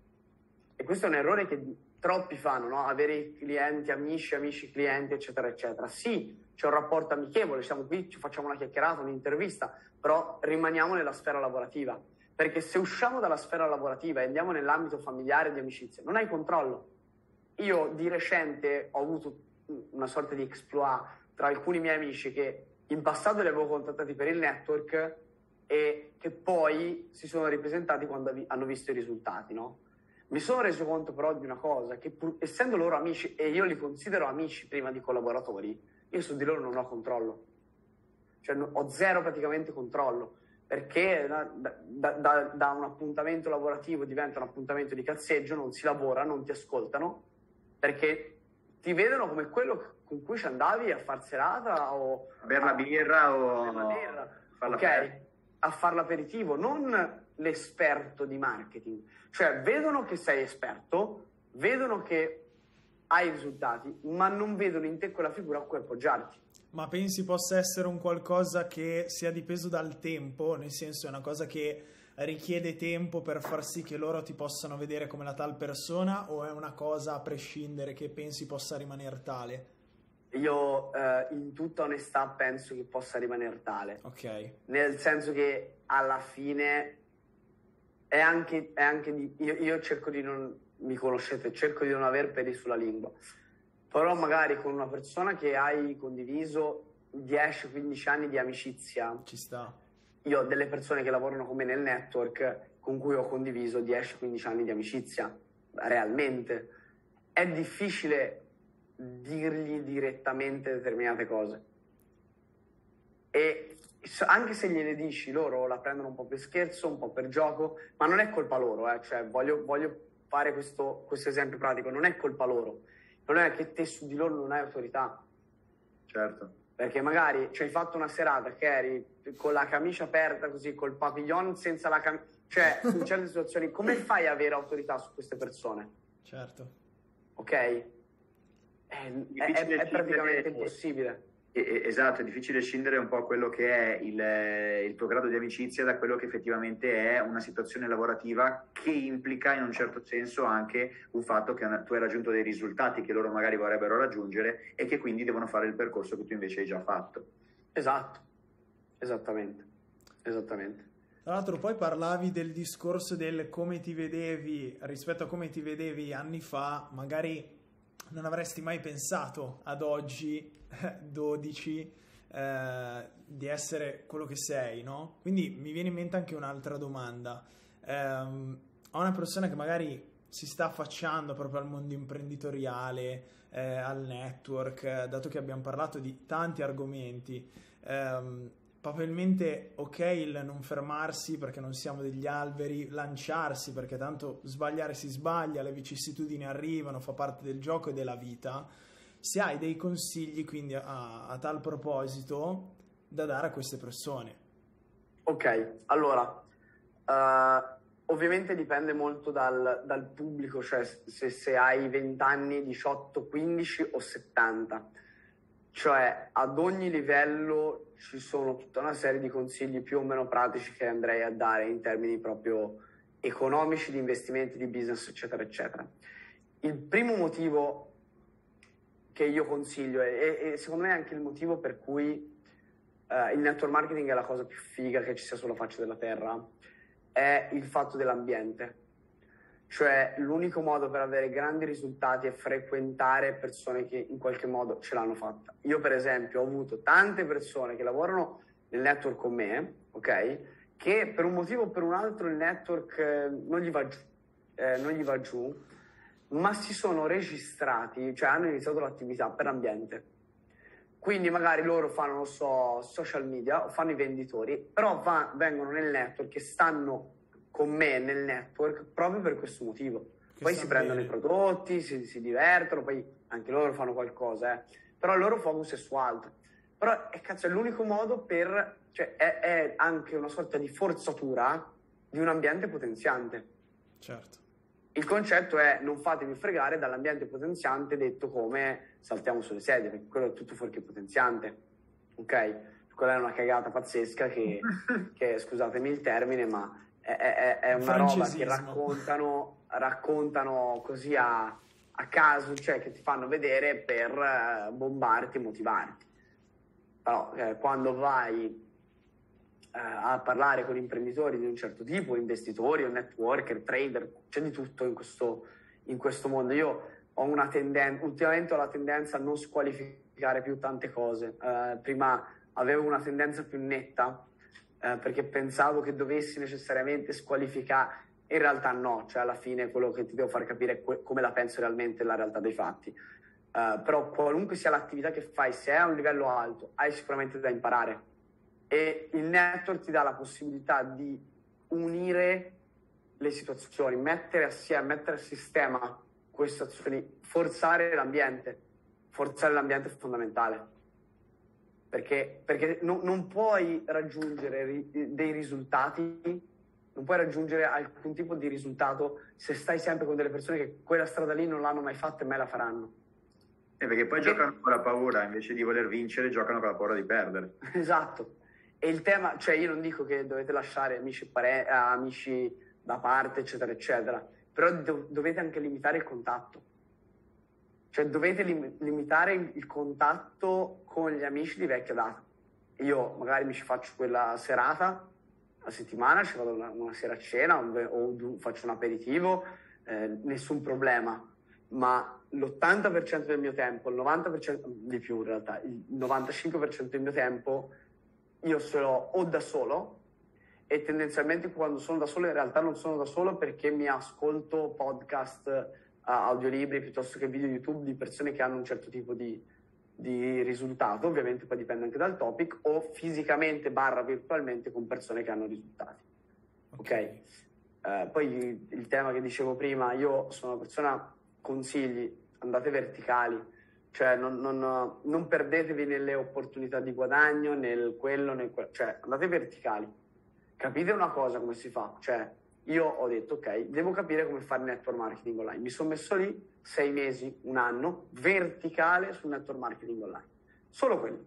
E questo è un errore che troppi fanno, no? Avere i clienti, amici, amici, clienti, eccetera, eccetera. Sì, c'è un rapporto amichevole, siamo qui, ci facciamo una chiacchierata, un'intervista, però rimaniamo nella sfera lavorativa. Perché se usciamo dalla sfera lavorativa e andiamo nell'ambito familiare di amicizia, non hai controllo. Io di recente ho avuto una sorta di exploit tra alcuni miei amici che in passato li avevo contattati per il network e che poi si sono ripresentati quando hanno visto i risultati, no? Mi sono reso conto però di una cosa, che pur, essendo loro amici, e io li considero amici prima di collaboratori, io su di loro non ho controllo. Cioè ho zero praticamente controllo. Perché da, da, da, da un appuntamento lavorativo diventa un appuntamento di cazzeggio, non si lavora, non ti ascoltano, perché ti vedono come quello con cui ci andavi a far serata o a bere la birra o a, la birra, farla ok, a far l'aperitivo, non l'esperto di marketing. Cioè vedono che sei esperto, vedono che hai risultati, ma non vedono in te quella figura a cui appoggiarti. Ma pensi possa essere un qualcosa che sia dipeso dal tempo? Nel senso, è una cosa che richiede tempo per far sì che loro ti possano vedere come la tal persona, o è una cosa a prescindere che pensi possa rimanere tale? Io eh, in tutta onestà penso che possa rimanere tale. Ok. Nel senso che alla fine è anche, è anche di, io, io cerco di non, mi conoscete, cerco di non aver peli sulla lingua. Però magari con una persona che hai condiviso dieci quindici anni di amicizia, ci sta. Io ho delle persone che lavorano con me nel network con cui ho condiviso dieci quindici anni di amicizia, realmente. È difficile dirgli direttamente determinate cose. E anche se gliele dici, loro la prendono un po' per scherzo, un po' per gioco, ma non è colpa loro, eh. Cioè, voglio, voglio fare questo, questo esempio pratico, non è colpa loro. Il problema è che te su di loro non hai autorità. Certo. Perché magari ci hai fatto una serata che eri con la camicia aperta così, col papillon senza la camicia. Cioè, in certe situazioni, come fai ad avere autorità su queste persone? Certo. Ok? È, è, è, è praticamente impossibile. Esatto, è difficile scindere un po' quello che è il, il tuo grado di amicizia da quello che effettivamente è una situazione lavorativa che implica in un certo senso anche un fatto che tu hai raggiunto dei risultati che loro magari vorrebbero raggiungere e che quindi devono fare il percorso che tu invece hai già fatto. Esatto, esattamente, esattamente. Tra l'altro poi parlavi del discorso del come ti vedevi rispetto a come ti vedevi anni fa, magari non avresti mai pensato ad oggi, dodici, eh, di essere quello che sei, no? Quindi mi viene in mente anche un'altra domanda. Eh, a una persona che magari si sta affacciando proprio al mondo imprenditoriale, eh, al network, eh, dato che abbiamo parlato di tanti argomenti, ehm, probabilmente ok il non fermarsi perché non siamo degli alberi, lanciarsi perché tanto sbagliare si sbaglia, le vicissitudini arrivano, fa parte del gioco e della vita. Se hai dei consigli quindi a, a tal proposito da dare a queste persone. Ok, allora uh, ovviamente dipende molto dal, dal pubblico, cioè se, se hai venti anni, diciotto, quindici o settanta. Cioè, ad ogni livello ci sono tutta una serie di consigli più o meno pratici che andrei a dare in termini proprio economici, di investimenti, di business, eccetera, eccetera. Il primo motivo che io consiglio, e, e secondo me è anche il motivo per cui uh, il network marketing è la cosa più figa che ci sia sulla faccia della terra, è il fatto dell'ambiente. Cioè, l'unico modo per avere grandi risultati è frequentare persone che in qualche modo ce l'hanno fatta. Io, per esempio, ho avuto tante persone che lavorano nel network con me, ok? che per un motivo o per un altro il network eh, non gli va giù, eh, non gli va giù, ma si sono registrati, cioè hanno iniziato l'attività per ambiente. Quindi magari loro fanno, non so, social media o fanno i venditori, però va, vengono nel network e stanno con me nel network proprio per questo motivo. Che poi si prendono bene i prodotti, si, si divertono, poi anche loro fanno qualcosa, eh. Però il loro focus è su altro. Però è, cazzo, è l'unico modo per, cioè è, è anche una sorta di forzatura di un ambiente potenziante. Certo. Il concetto è: non fatevi fregare dall'ambiente potenziante detto come saltiamo sulle sedie, perché quello è tutto fuorché potenziante, ok? Quella è una cagata pazzesca che, che scusatemi il termine, ma è, è, è una roba che raccontano, raccontano così a, a caso, cioè che ti fanno vedere per bombarti e motivarti. Però eh, quando vai eh, a parlare con imprenditori di un certo tipo, investitori o networker, trader, c'è di tutto in questo, in questo mondo. Io ho una tendenza, ultimamente ho la tendenza a non squalificare più tante cose. Eh, prima avevo una tendenza più netta, eh, perché pensavo che dovessi necessariamente squalificare. In realtà no, cioè alla fine quello che ti devo far capire è que- come la penso realmente la realtà dei fatti. Uh, però qualunque sia l'attività che fai, se è a un livello alto, hai sicuramente da imparare, e il network ti dà la possibilità di unire le situazioni, mettere assieme, mettere a sistema queste azioni, forzare l'ambiente. Forzare l'ambiente è fondamentale, perché, perché no, non puoi raggiungere ri- dei risultati, non puoi raggiungere alcun tipo di risultato se stai sempre con delle persone che quella strada lì non l'hanno mai fatta e mai la faranno. Eh, perché poi perché... giocano con la paura, invece di voler vincere, giocano con la paura di perdere. Esatto. E il tema, cioè io non dico che dovete lasciare amici, pare... amici da parte, eccetera, eccetera, però do- dovete anche limitare il contatto. Cioè dovete lim- limitare il contatto con gli amici di vecchia data. Io magari mi ci faccio quella serata, a settimana, ci vado una, una sera a cena o, o faccio un aperitivo, eh, nessun problema. Ma l'ottanta per cento del mio tempo, il novanta per cento di più in realtà, il novantacinque per cento del mio tempo io sono o da solo, e tendenzialmente quando sono da solo in realtà non sono da solo perché mi ascolto podcast, uh, audiolibri piuttosto che video YouTube di persone che hanno un certo tipo di, di risultato, ovviamente poi dipende anche dal topic, o fisicamente barra virtualmente con persone che hanno risultati. Ok? okay? Uh, poi il tema che dicevo prima, io sono una persona... Consigli, andate verticali, cioè non, non, non perdetevi nelle opportunità di guadagno, nel quello, nel quello, cioè andate verticali, capite una cosa come si fa, cioè io ho detto ok, devo capire come fare network marketing online, mi sono messo lì sei mesi, un anno, verticale sul network marketing online, solo quello.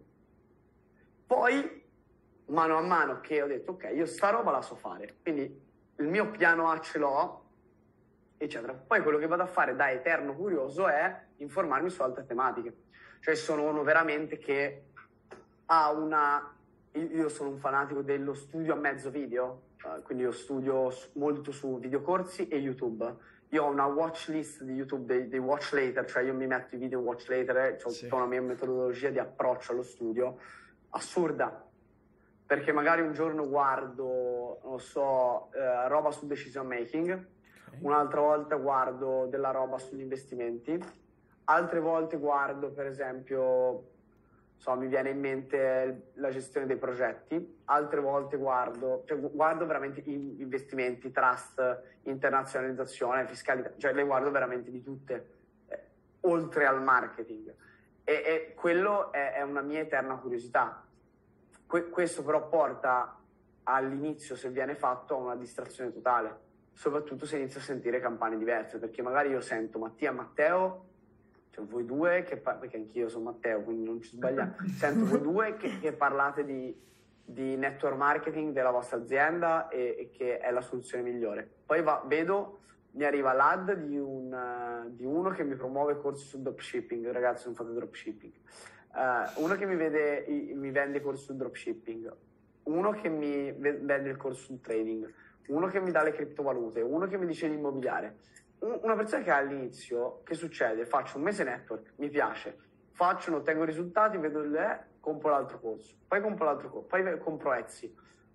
Poi mano a mano che ho detto ok, io sta roba la so fare, quindi il mio piano A ce l'ho, eccetera. Poi quello che vado a fare da eterno curioso è informarmi su altre tematiche. Cioè sono uno veramente che ha una... Io sono un fanatico dello studio a mezzo video, uh, quindi io studio molto su videocorsi e YouTube. Io ho una watch list di YouTube dei, dei watch later, cioè io mi metto i video in watch later, eh, ho sì. tutta una mia metodologia di approccio allo studio assurda. Perché magari un giorno guardo, non so, uh, roba su decision making, un'altra volta guardo della roba sugli investimenti, altre volte guardo per esempio, so, mi viene in mente la gestione dei progetti, altre volte guardo, cioè guardo veramente investimenti, trust, internazionalizzazione, fiscalità, cioè le guardo veramente di tutte, eh, oltre al marketing. E, e quello è, è una mia eterna curiosità. Que- questo però porta all'inizio, se viene fatto, a una distrazione totale. Soprattutto se inizio a sentire campane diverse, perché magari io sento Mattia, Matteo, cioè voi due, che par- perché anch'io sono Matteo, quindi non ci sbagliamo, sento voi due che, che parlate di, di network marketing della vostra azienda e, e che è la soluzione migliore. Poi va, vedo, mi arriva l'ad di, un, uh, di uno che mi promuove corsi sul dropshipping, ragazzi non fate dropshipping, uh, uno che mi, vede, i, mi vende corsi sul dropshipping, uno che mi vende il corso sul trading, uno che mi dà le criptovalute, uno che mi dice l'immobiliare. Una persona che all'inizio, che succede? Faccio un mese network, mi piace, faccio, non ottengo risultati, vedo il eh, compro l'altro corso, poi compro l'altro corso, poi compro Etsy,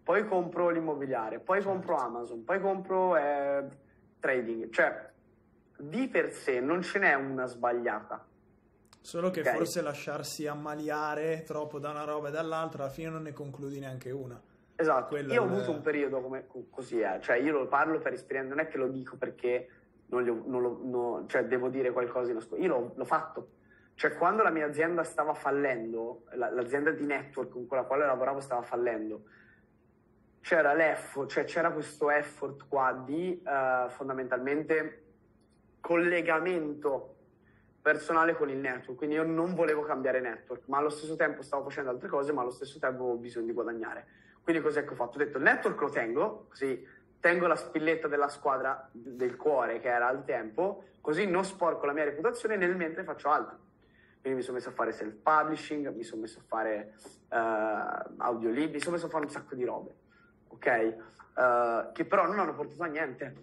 poi compro l'immobiliare, poi certo. compro Amazon, poi compro eh, trading. Cioè, di per sé non ce n'è una sbagliata. Solo che okay? forse lasciarsi ammaliare troppo da una roba e dall'altra, alla fine non ne concludi neanche una. Esatto, Quello io ho è il- avuto un periodo come, così, eh. Cioè io lo parlo per esperienza, non è che lo dico perché non, li ho- non lo, no, cioè devo dire qualcosa di nascosto, io l'ho, l'ho fatto. Cioè quando la mia azienda stava fallendo, la- l'azienda di network con la quale lavoravo stava fallendo, c'era l'effort, cioè c'era questo effort qua di eh, fondamentalmente collegamento personale con il network, quindi io non volevo cambiare network, ma allo stesso tempo stavo facendo altre cose, ma allo stesso tempo avevo bisogno di guadagnare. Quindi cos'è che ho fatto? Ho detto il network lo tengo, così tengo la spilletta della squadra del cuore che era al tempo, così non sporco la mia reputazione nel mentre faccio altro. Quindi mi sono messo a fare self-publishing, mi sono messo a fare uh, audiolibri, mi sono messo a fare un sacco di robe, ok? Uh, che però non hanno portato a niente.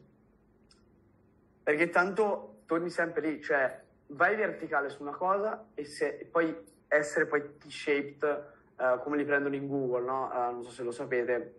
Perché tanto torni sempre lì, cioè vai verticale su una cosa e, se, e poi essere poi T-shaped, uh, come li prendono in Google, no? Uh, non so se lo sapete,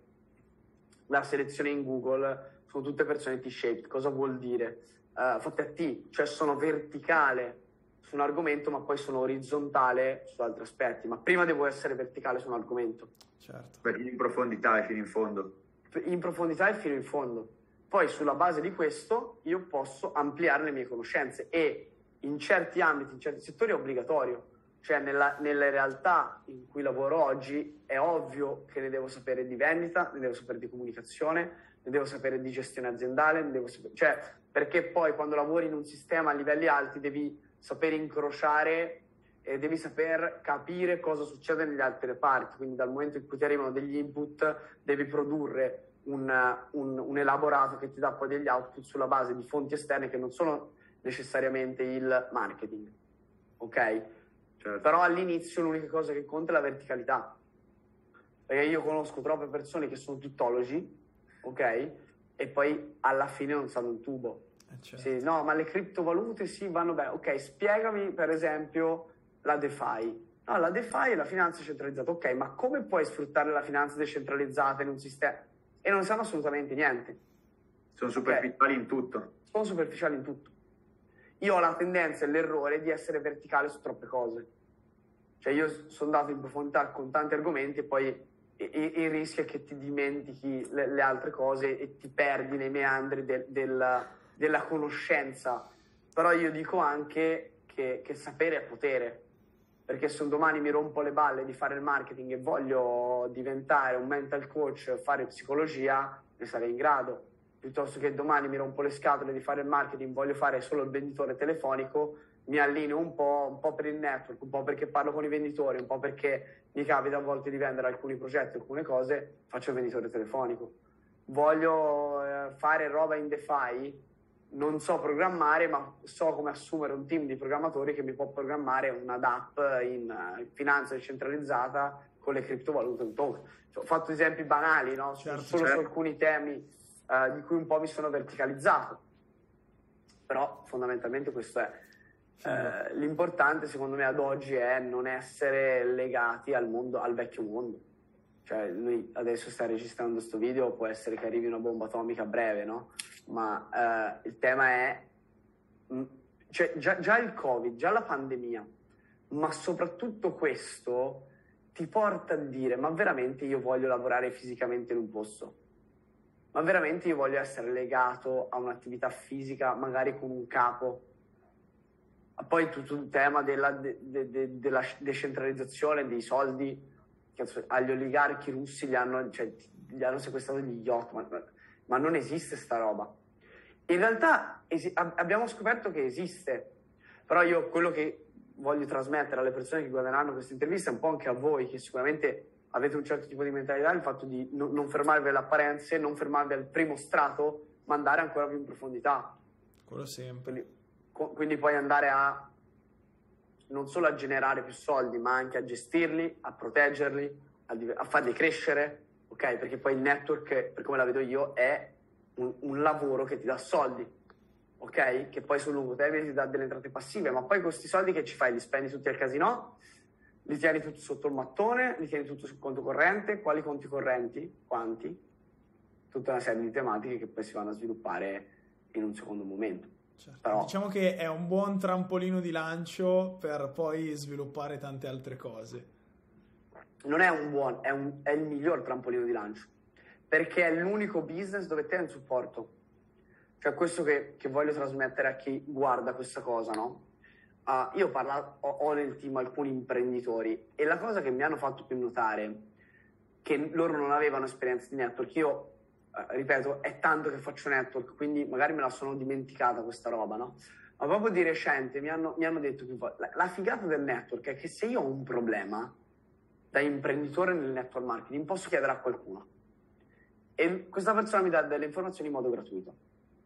la selezione in Google sono tutte persone T-shaped. Cosa vuol dire? Uh, fatte a T, cioè sono verticale su un argomento ma poi sono orizzontale su altri aspetti, ma prima devo essere verticale su un argomento. Certo. Perché in profondità e fino in fondo. In profondità e fino in fondo. Poi sulla base di questo io posso ampliare le mie conoscenze e in certi ambiti, in certi settori è obbligatorio. Cioè nella, nelle realtà in cui lavoro oggi è ovvio che ne devo sapere di vendita, ne devo sapere di comunicazione, ne devo sapere di gestione aziendale, ne devo sapere, cioè perché poi quando lavori in un sistema a livelli alti devi sapere incrociare e devi saper capire cosa succede nelle altre parti, quindi dal momento in cui ti arrivano degli input devi produrre un, un, un elaborato che ti dà poi degli output sulla base di fonti esterne che non sono necessariamente il marketing, ok? Certo. Però all'inizio l'unica cosa che conta è la verticalità, perché io conosco troppe persone che sono tuttologi, ok? E poi alla fine non sanno un tubo. Eh, certo. Sì, no, ma le criptovalute sì vanno bene. Ok, spiegami per esempio la DeFi. No, la DeFi è la finanza centralizzata. Ok, ma come puoi sfruttare la finanza decentralizzata in un sistema? E non sanno assolutamente niente. Sono superficiali okay. in tutto. Sono superficiali in tutto. Io ho la tendenza e l'errore di essere verticale su troppe cose. Cioè io sono andato in profondità con tanti argomenti e poi e, e, il rischio è che ti dimentichi le, le altre cose e ti perdi nei meandri del, del, della conoscenza. Però io dico anche che, che sapere è potere, perché se un domani mi rompo le balle di fare il marketing e voglio diventare un mental coach, fare psicologia, ne sarei in grado. Piuttosto che domani mi rompo le scatole di fare il marketing, voglio fare solo il venditore telefonico, mi allineo un po', un po' per il network, un po' perché parlo con i venditori, un po' perché mi capita a volte di vendere alcuni progetti, alcune cose, faccio il venditore telefonico. Voglio eh, fare roba in DeFi, non so programmare, ma so come assumere un team di programmatori che mi può programmare una DApp in uh, finanza decentralizzata con le criptovalute, un token. Cioè, ho fatto esempi banali, no? Certo, solo certo. su alcuni temi uh, di cui un po' mi sono verticalizzato. Però fondamentalmente questo è. Uh, l'importante secondo me ad oggi è non essere legati al mondo, al vecchio mondo. Cioè lui adesso sta registrando questo video, può essere che arrivi una bomba atomica a breve, no? Ma uh, il tema è cioè, già, già il Covid, già la pandemia, ma soprattutto questo ti porta a dire: ma veramente io voglio lavorare fisicamente in un posto? Ma veramente io voglio essere legato a un'attività fisica, magari con un capo? Poi tutto il tema della, de, de, de, della decentralizzazione dei soldi, che agli oligarchi russi gli hanno, cioè, gli hanno sequestrato gli yacht, ma, ma non esiste sta roba. In realtà esi- abbiamo scoperto che esiste, però io quello che voglio trasmettere alle persone che guarderanno questa intervista, un po' anche a voi che sicuramente avete un certo tipo di mentalità, il fatto di no, non fermarvi alle apparenze, non fermarvi al primo strato, ma andare ancora più in profondità. Quello sempre. Quindi, quindi poi andare a non solo a generare più soldi, ma anche a gestirli, a proteggerli, a, a farli crescere, ok? Perché poi il network, per come la vedo io, è un, un lavoro che ti dà soldi, ok? Che poi sul lungo termine ti dà delle entrate passive, ma poi con questi soldi che ci fai? Li spendi tutti al casino? li tieni tutti sotto il mattone, li tieni tutti sul conto corrente, quali conti correnti, quanti, tutta una serie di tematiche che poi si vanno a sviluppare in un secondo momento. Certo. Però, diciamo che è un buon trampolino di lancio per poi sviluppare tante altre cose. Non è un buon, è, un, è il miglior trampolino di lancio, perché è l'unico business dove te hai un supporto. Cioè questo che, che voglio trasmettere a chi guarda questa cosa, no? Uh, io parlo, ho, ho nel team alcuni imprenditori e la cosa che mi hanno fatto più notare che loro non avevano esperienza di network. Io Uh, ripeto, è tanto che faccio network, quindi magari me la sono dimenticata questa roba, no? Ma proprio di recente mi hanno, mi hanno detto più volte, la, la figata del network è che se io ho un problema da imprenditore nel network marketing posso chiedere a qualcuno e questa persona mi dà delle informazioni in modo gratuito,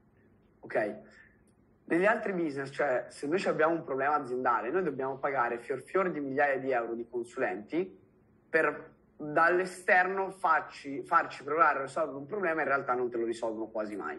ok? Negli altri business, cioè se noi abbiamo un problema aziendale, noi dobbiamo pagare fior fior di migliaia di euro di consulenti per dall'esterno farci, farci provare a risolvere un problema, in realtà non te lo risolvono quasi mai,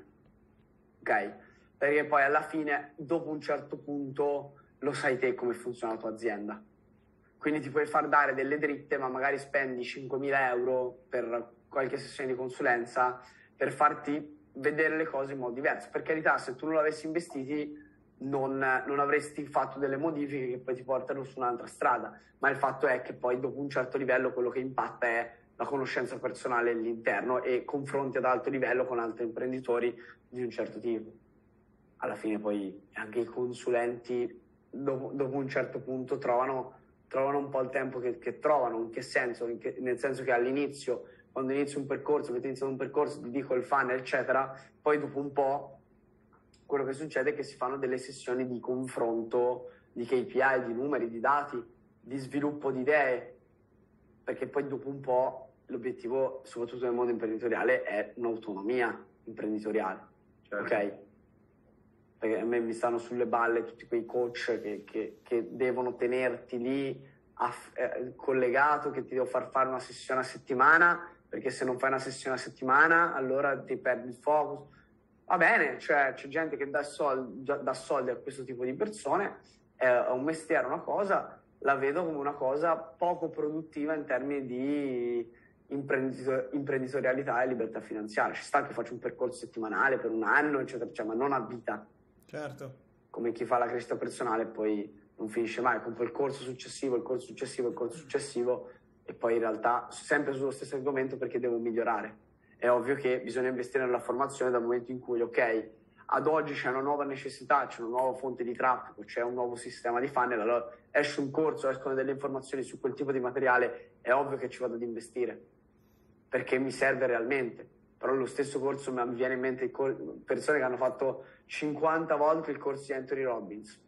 ok? Perché poi alla fine, dopo un certo punto, lo sai te come funziona la tua azienda. Quindi ti puoi far dare delle dritte, ma magari spendi cinquemila euro per qualche sessione di consulenza per farti vedere le cose in modo diverso. Per carità, se tu non l'avessi investiti, non, non avresti fatto delle modifiche che poi ti portano su un'altra strada. Ma il fatto è che poi dopo un certo livello quello che impatta è la conoscenza personale all'interno e confronti ad alto livello con altri imprenditori di un certo tipo. Alla fine poi anche i consulenti dopo, dopo un certo punto trovano, trovano un po' il tempo che, che trovano. In che senso? In che, nel senso che all'inizio, quando inizi un percorso, avete iniziato un percorso, ti dico il funnel eccetera, poi dopo un po' quello che succede è che si fanno delle sessioni di confronto di K P I, di numeri, di dati, di sviluppo di idee, perché poi dopo un po' l'obiettivo, soprattutto nel mondo imprenditoriale, è un'autonomia imprenditoriale, certo. Ok? Perché a me mi stanno sulle balle tutti quei coach che, che, che devono tenerti lì aff- eh, collegato, che ti devo far fare una sessione a settimana, perché se non fai una sessione a settimana allora ti perdi il focus. Va bene, cioè c'è gente che dà soldi, dà soldi a questo tipo di persone, è un mestiere, una cosa, la vedo come una cosa poco produttiva in termini di imprenditor- imprenditorialità e libertà finanziaria. Ci sta che faccio un percorso settimanale per un anno, eccetera, cioè, ma non a vita. Certo. Come chi fa la crescita personale poi non finisce mai, compro il corso successivo, il corso successivo, il corso successivo e poi in realtà sempre sullo stesso argomento perché devo migliorare. È ovvio che bisogna investire nella formazione dal momento in cui, ok, ad oggi c'è una nuova necessità, c'è una nuova fonte di traffico, c'è un nuovo sistema di funnel, allora esce un corso, escono delle informazioni su quel tipo di materiale, è ovvio che ci vado ad investire, perché mi serve realmente. Però lo stesso corso mi viene in mente persone che hanno fatto cinquanta volte il corso di Anthony Robbins.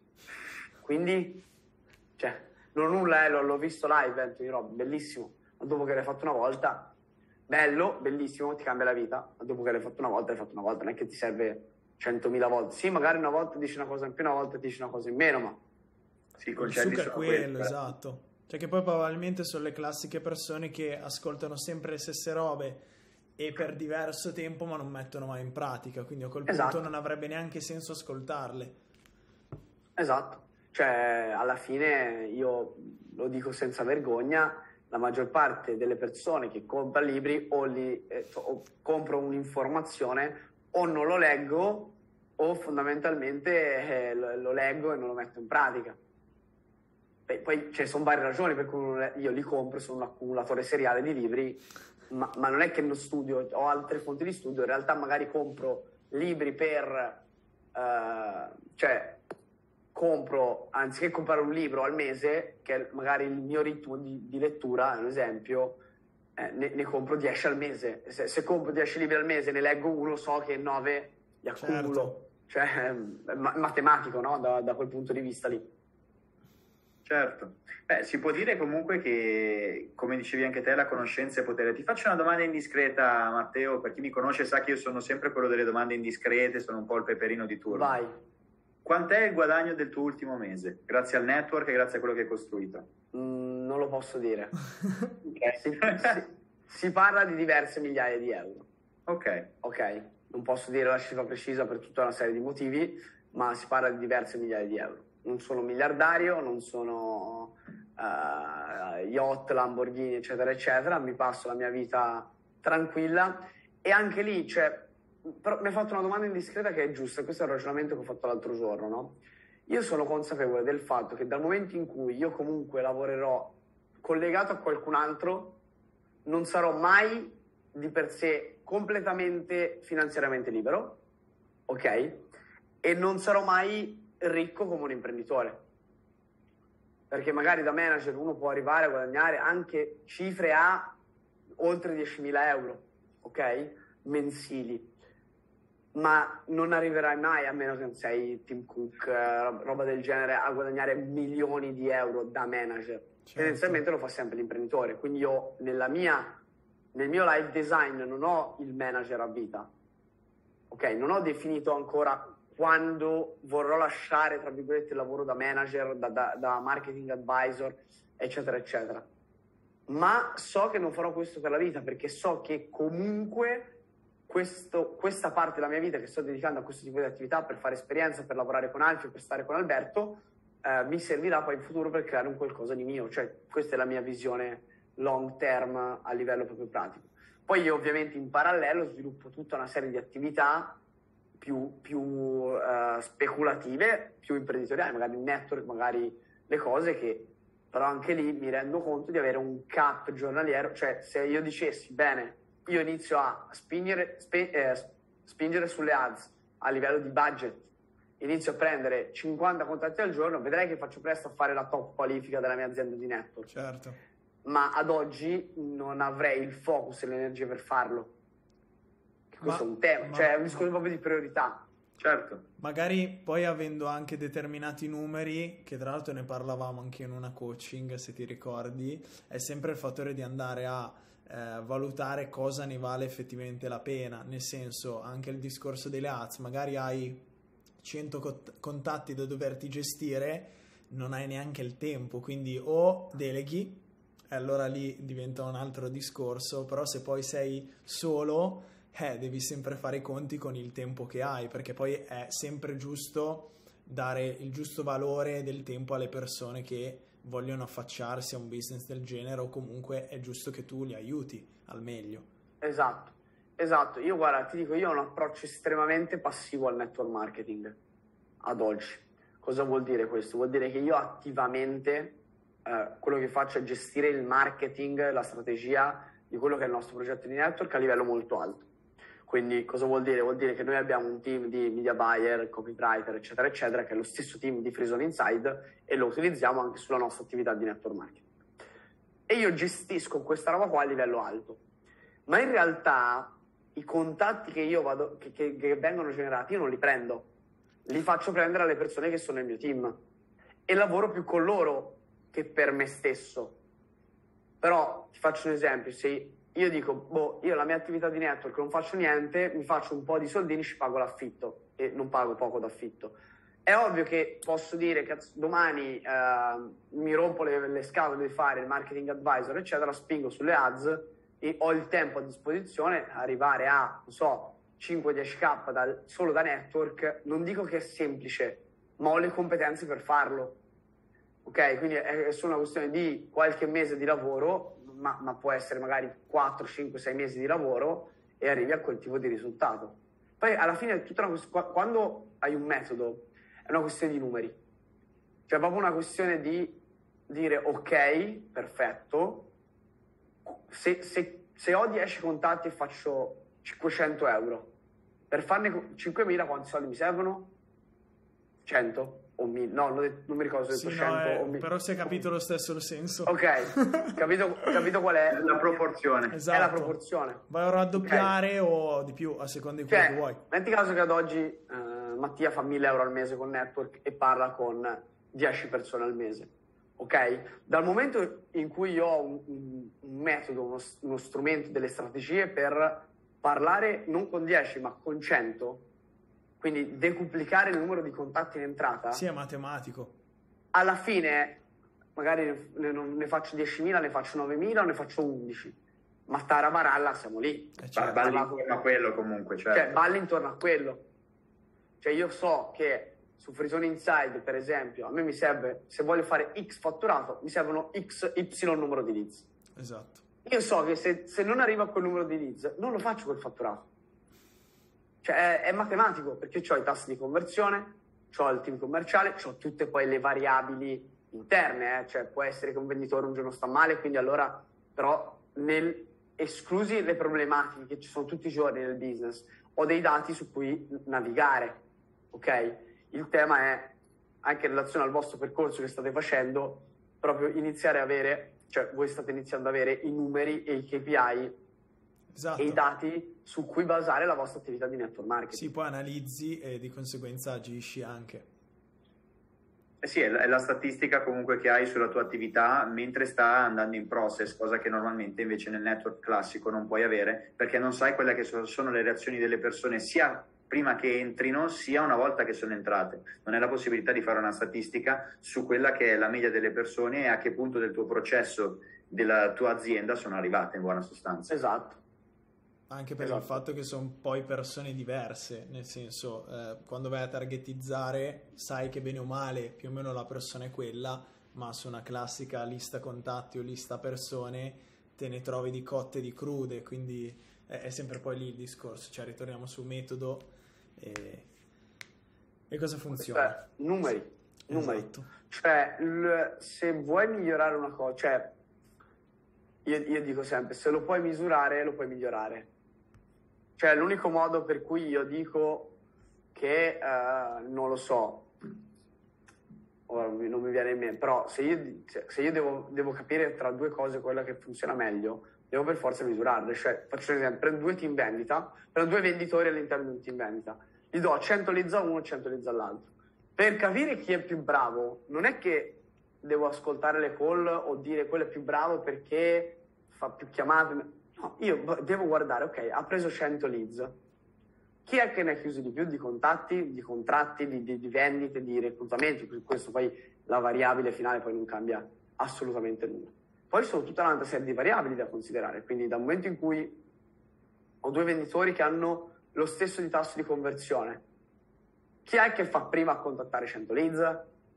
Quindi, cioè, non nulla, eh, l'ho visto live Anthony Robbins, bellissimo, ma dopo che l'hai fatto una volta, bello, bellissimo, ti cambia la vita, ma dopo che l'hai fatto una volta, l'hai fatto una volta, non è che ti serve centomila volte. Sì, magari una volta dici una cosa in più, una volta dici una cosa in meno, ma sì, il succo è quello, esatto. Cioè che poi probabilmente sono le classiche persone che ascoltano sempre le stesse robe e per diverso tempo ma non mettono mai in pratica, quindi a quel punto esatto. non avrebbe neanche senso ascoltarle. Esatto, cioè alla fine io lo dico senza vergogna, la maggior parte delle persone che compra libri o, li, eh, o compro un'informazione o non lo leggo o fondamentalmente eh, lo, lo leggo e non lo metto in pratica. Beh, poi ci cioè, sono varie ragioni per cui io li compro, sono un accumulatore seriale di libri, ma, ma non è che non studio, ho altre fonti di studio, in realtà magari compro libri per, eh, cioè compro, anziché comprare un libro al mese, che è magari il mio ritmo di, di lettura, ad esempio, eh, ne, ne compro dieci al mese. Se, se compro dieci libri al mese, ne leggo uno, so che nove li accumulo. Certo. Cioè, è matematico, no? Da, da quel punto di vista lì. Certo. Beh, si può dire comunque che, come dicevi anche te, la conoscenza è potere. Ti faccio una domanda indiscreta, Matteo, per chi mi conosce sa che io sono sempre quello delle domande indiscrete, sono un po' il peperino di turno. Vai. Quant'è il guadagno del tuo ultimo mese, grazie al network e grazie a quello che hai costruito? Mm, non lo posso dire. Okay. si, si, si parla di diverse migliaia di euro. Ok. Ok, non posso dire la cifra precisa per tutta una serie di motivi, ma si parla di diverse migliaia di euro. Non sono miliardario, non sono uh, yacht, Lamborghini, eccetera, eccetera, mi passo la mia vita tranquilla. E anche lì, cioè, però mi ha fatto una domanda indiscreta che è giusta, questo è il ragionamento che ho fatto l'altro giorno, no? Io sono consapevole del fatto che dal momento in cui io comunque lavorerò collegato a qualcun altro, non sarò mai di per sé completamente finanziariamente libero, ok? E non sarò mai ricco come un imprenditore. Perché magari da manager uno può arrivare a guadagnare anche cifre a oltre diecimila euro, ok? Mensili. Ma non arriverai mai, a meno che non sei Tim Cook, eh, roba del genere, a guadagnare milioni di euro da manager. Certo. Tendenzialmente lo fa sempre l'imprenditore. Quindi io nella mia, nel mio live design non ho il manager a vita. Ok, non ho definito ancora quando vorrò lasciare, tra virgolette, il lavoro da manager, da, da, da marketing advisor, eccetera, eccetera. Ma so che non farò questo per la vita, perché so che comunque questo, questa parte della mia vita che sto dedicando a questo tipo di attività, per fare esperienza, per lavorare con altri, per stare con Alberto, eh, mi servirà poi in futuro per creare un qualcosa di mio. Cioè, questa è la mia visione long term a livello proprio pratico. Poi io ovviamente in parallelo sviluppo tutta una serie di attività più, più uh, speculative, più imprenditoriali, magari il network, magari le cose che però anche lì mi rendo conto di avere un cap giornaliero. Cioè, se io dicessi, bene, io inizio a spingere, spe, eh, spingere sulle ads a livello di budget, inizio a prendere cinquanta contatti al giorno, vedrei che faccio presto a fare la top qualifica della mia azienda di network. Certo. Ma ad oggi non avrei il focus e l'energia per farlo. Questo ma, è un tema, ma, cioè è un discorso proprio di priorità. Certo. Magari poi avendo anche determinati numeri, che tra l'altro ne parlavamo anche in una coaching, se ti ricordi, è sempre il fattore di andare a eh, valutare cosa ne vale effettivamente la pena. Nel senso, anche il discorso delle ads, magari hai cento cont- contatti da doverti gestire, non hai neanche il tempo, quindi o deleghi, e allora lì diventa un altro discorso, però se poi sei solo, eh, devi sempre fare i conti con il tempo che hai, perché poi è sempre giusto dare il giusto valore del tempo alle persone che vogliono affacciarsi a un business del genere, o comunque è giusto che tu li aiuti al meglio. Esatto, esatto. Io guarda, ti dico, io ho un approccio estremamente passivo al network marketing ad oggi. Cosa vuol dire questo? Vuol dire che io attivamente eh, quello che faccio è gestire il marketing, la strategia di quello che è il nostro progetto di network a livello molto alto. Quindi cosa vuol dire? Vuol dire che noi abbiamo un team di media buyer, copywriter, eccetera, eccetera, che è lo stesso team di Free Zone Inside, e lo utilizziamo anche sulla nostra attività di network marketing. E io gestisco questa roba qua a livello alto. Ma in realtà i contatti che io vado, che, che, che vengono generati, io non li prendo. Li faccio prendere alle persone che sono nel mio team. E lavoro più con loro che per me stesso. Però ti faccio un esempio, se io dico, boh, io la mia attività di network non faccio niente, mi faccio un po' di soldini, ci pago l'affitto, e non pago poco d'affitto. È ovvio che posso dire che domani eh, mi rompo le, le scatole di fare il marketing advisor, eccetera, spingo sulle ads e ho il tempo a disposizione, arrivare a, non so, cinque dieci k da, solo da network. Non dico che è semplice, ma ho le competenze per farlo. Ok? Quindi è, è solo una questione di qualche mese di lavoro, Ma, ma può essere magari quattro, cinque, sei mesi di lavoro, e arrivi a quel tipo di risultato. Poi alla fine è tutta una questione, quando hai un metodo è una questione di numeri, cioè è proprio una questione di dire ok, perfetto, se, se, se ho dieci contatti e faccio cinquecento euro, per farne cinquemila quanti soldi mi servono? cento? O mille? No, non mi ricordo se ho detto sì, cento no, eh, o mille. Però si è capito lo stesso il senso. Ok, capito, capito qual è la proporzione. Esatto. È la proporzione. Vai a raddoppiare, okay, o di più a seconda di quello, cioè, che vuoi. Metti caso che ad oggi eh, Mattia fa mille euro al mese con network e parla con dieci persone al mese, ok? Dal momento in cui io ho un, un metodo, uno, uno strumento, delle strategie per parlare non con dieci ma con cento, quindi decuplicare il numero di contatti in entrata. Sì, è matematico. Alla fine, magari ne, ne, ne faccio diecimila, ne faccio novemila o ne faccio undici. Ma Tara Baralla siamo lì. Eh, certo. Balli intorno a quello comunque. Certo. Cioè, balli intorno a quello. Cioè, io so che su Frisone Inside, per esempio, a me mi serve, se voglio fare X fatturato, mi servono X, Y numero di leads. Esatto. Io so che se, se non arrivo a quel numero di leads, non lo faccio quel fatturato. Cioè è, è matematico, perché ho i tassi di conversione, ho il team commerciale, ho tutte poi le variabili interne, eh? Cioè può essere che un venditore un giorno sta male, quindi allora, però, nel, esclusi le problematiche che ci sono tutti i giorni nel business, ho dei dati su cui navigare, ok? Il tema è, anche in relazione al vostro percorso che state facendo, proprio iniziare a avere, cioè voi state iniziando ad avere i numeri e i K P I, esatto, e i dati su cui basare la vostra attività di network marketing. Sì, poi analizzi e di conseguenza agisci anche. Eh sì, è la statistica comunque che hai sulla tua attività mentre sta andando in process, cosa che normalmente invece nel network classico non puoi avere, perché non sai quelle che sono le reazioni delle persone sia prima che entrino, sia una volta che sono entrate. Non è la possibilità di fare una statistica su quella che è la media delle persone e a che punto del tuo processo, della tua azienda sono arrivate, in buona sostanza. Esatto. Anche per esatto. il fatto che sono poi persone diverse, nel senso, eh, quando vai a targetizzare sai che bene o male più o meno la persona è quella, ma su una classica lista contatti o lista persone te ne trovi di cotte e di crude, quindi è, è sempre poi lì il discorso, cioè ritorniamo sul metodo e, e cosa funziona. Cioè, numeri, sì, numeri. Esatto. Cioè, il, se vuoi migliorare una cosa, cioè, io, io dico sempre, se lo puoi misurare, lo puoi migliorare. Cioè, l'unico modo per cui io dico che, uh, non lo so, ora non mi viene in mente, però se io, se io devo, devo capire tra due cose quella che funziona meglio, devo per forza misurarle. Cioè, faccio un esempio, prendo due team vendita, prendo due venditori all'interno di un team vendita, gli do cento leads a uno e cento leads all'altro. Per capire chi è più bravo, non è che devo ascoltare le call o dire quello è più bravo perché fa più chiamate. No, io devo guardare, ok, ha preso cento leads. Chi è che ne ha chiusi di più di contatti, di contratti, di, di, di vendite, di reclutamenti? Questo poi la variabile finale poi non cambia assolutamente nulla. Poi sono tutta un'altra serie di variabili da considerare, quindi dal momento in cui ho due venditori che hanno lo stesso di tasso di conversione, chi è che fa prima a contattare cento leads?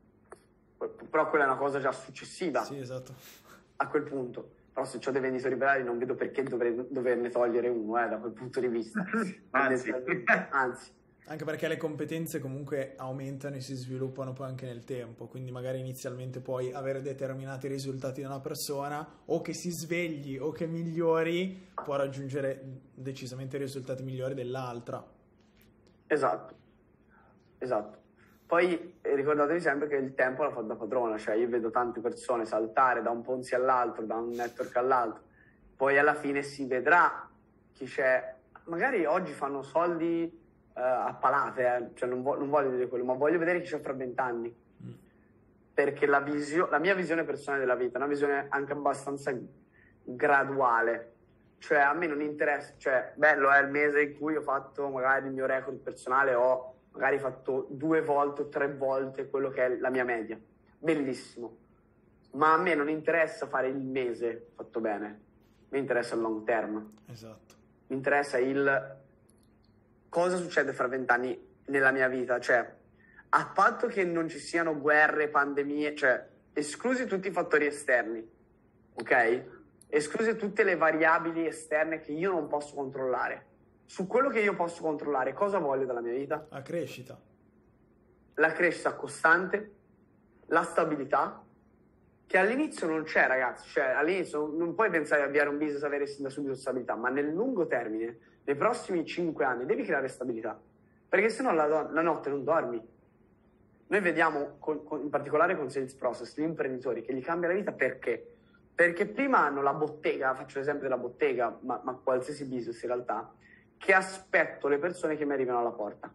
Però quella è una cosa già successiva. Sì, esatto. A quel punto. Però se ho dei venditori bravi non vedo perché dovrei, doverne togliere uno, eh, da quel punto di vista. Anzi. Anzi. Anche perché le competenze comunque aumentano e si sviluppano poi anche nel tempo, quindi magari inizialmente puoi avere determinati risultati da una persona, o che si svegli o che migliori, può raggiungere decisamente risultati migliori dell'altra. Esatto, esatto. Poi eh, ricordatevi sempre che il tempo la fa da padrona, cioè io vedo tante persone saltare da un Ponzi all'altro, da un network all'altro, poi alla fine si vedrà chi c'è. Magari oggi fanno soldi uh, a palate, eh. Cioè non, vo- non voglio dire quello, ma voglio vedere chi c'è fra vent'anni, mm. perché la, visio- la mia visione personale della vita è una visione anche abbastanza graduale, cioè a me non interessa, cioè bello è il mese in cui ho fatto magari il mio record personale, ho magari fatto due volte o tre volte quello che è la mia media, bellissimo, ma a me non interessa fare il mese fatto bene, mi interessa il long term. Esatto. Mi interessa il cosa succede fra vent'anni nella mia vita, cioè a patto che non ci siano guerre, pandemie, cioè esclusi tutti i fattori esterni, ok? Escluse tutte le variabili esterne che io non posso controllare. Su quello che io posso controllare, cosa voglio dalla mia vita? La crescita. La crescita costante, la stabilità, che all'inizio non c'è, ragazzi. Cioè, all'inizio non puoi pensare di avviare un business e avere sin da subito stabilità, ma nel lungo termine, nei prossimi cinque anni, devi creare stabilità. Perché sennò la, la notte non dormi. Noi vediamo, con, con, in particolare con Sales Process, gli imprenditori che gli cambia la vita perché? Perché prima hanno la bottega, faccio l'esempio della bottega, ma, ma qualsiasi business in realtà, che aspetto le persone che mi arrivano alla porta.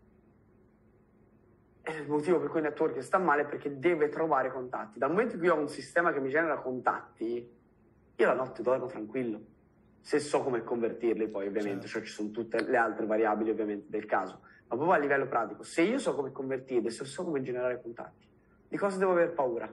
E il motivo per cui il network sta male è perché deve trovare contatti. Dal momento in cui ho un sistema che mi genera contatti, io la notte dormo tranquillo. Se so come convertirli poi ovviamente, certo. Cioè ci sono tutte le altre variabili ovviamente del caso. Ma proprio a livello pratico, se io so come convertirli, se so come generare contatti, di cosa devo aver paura?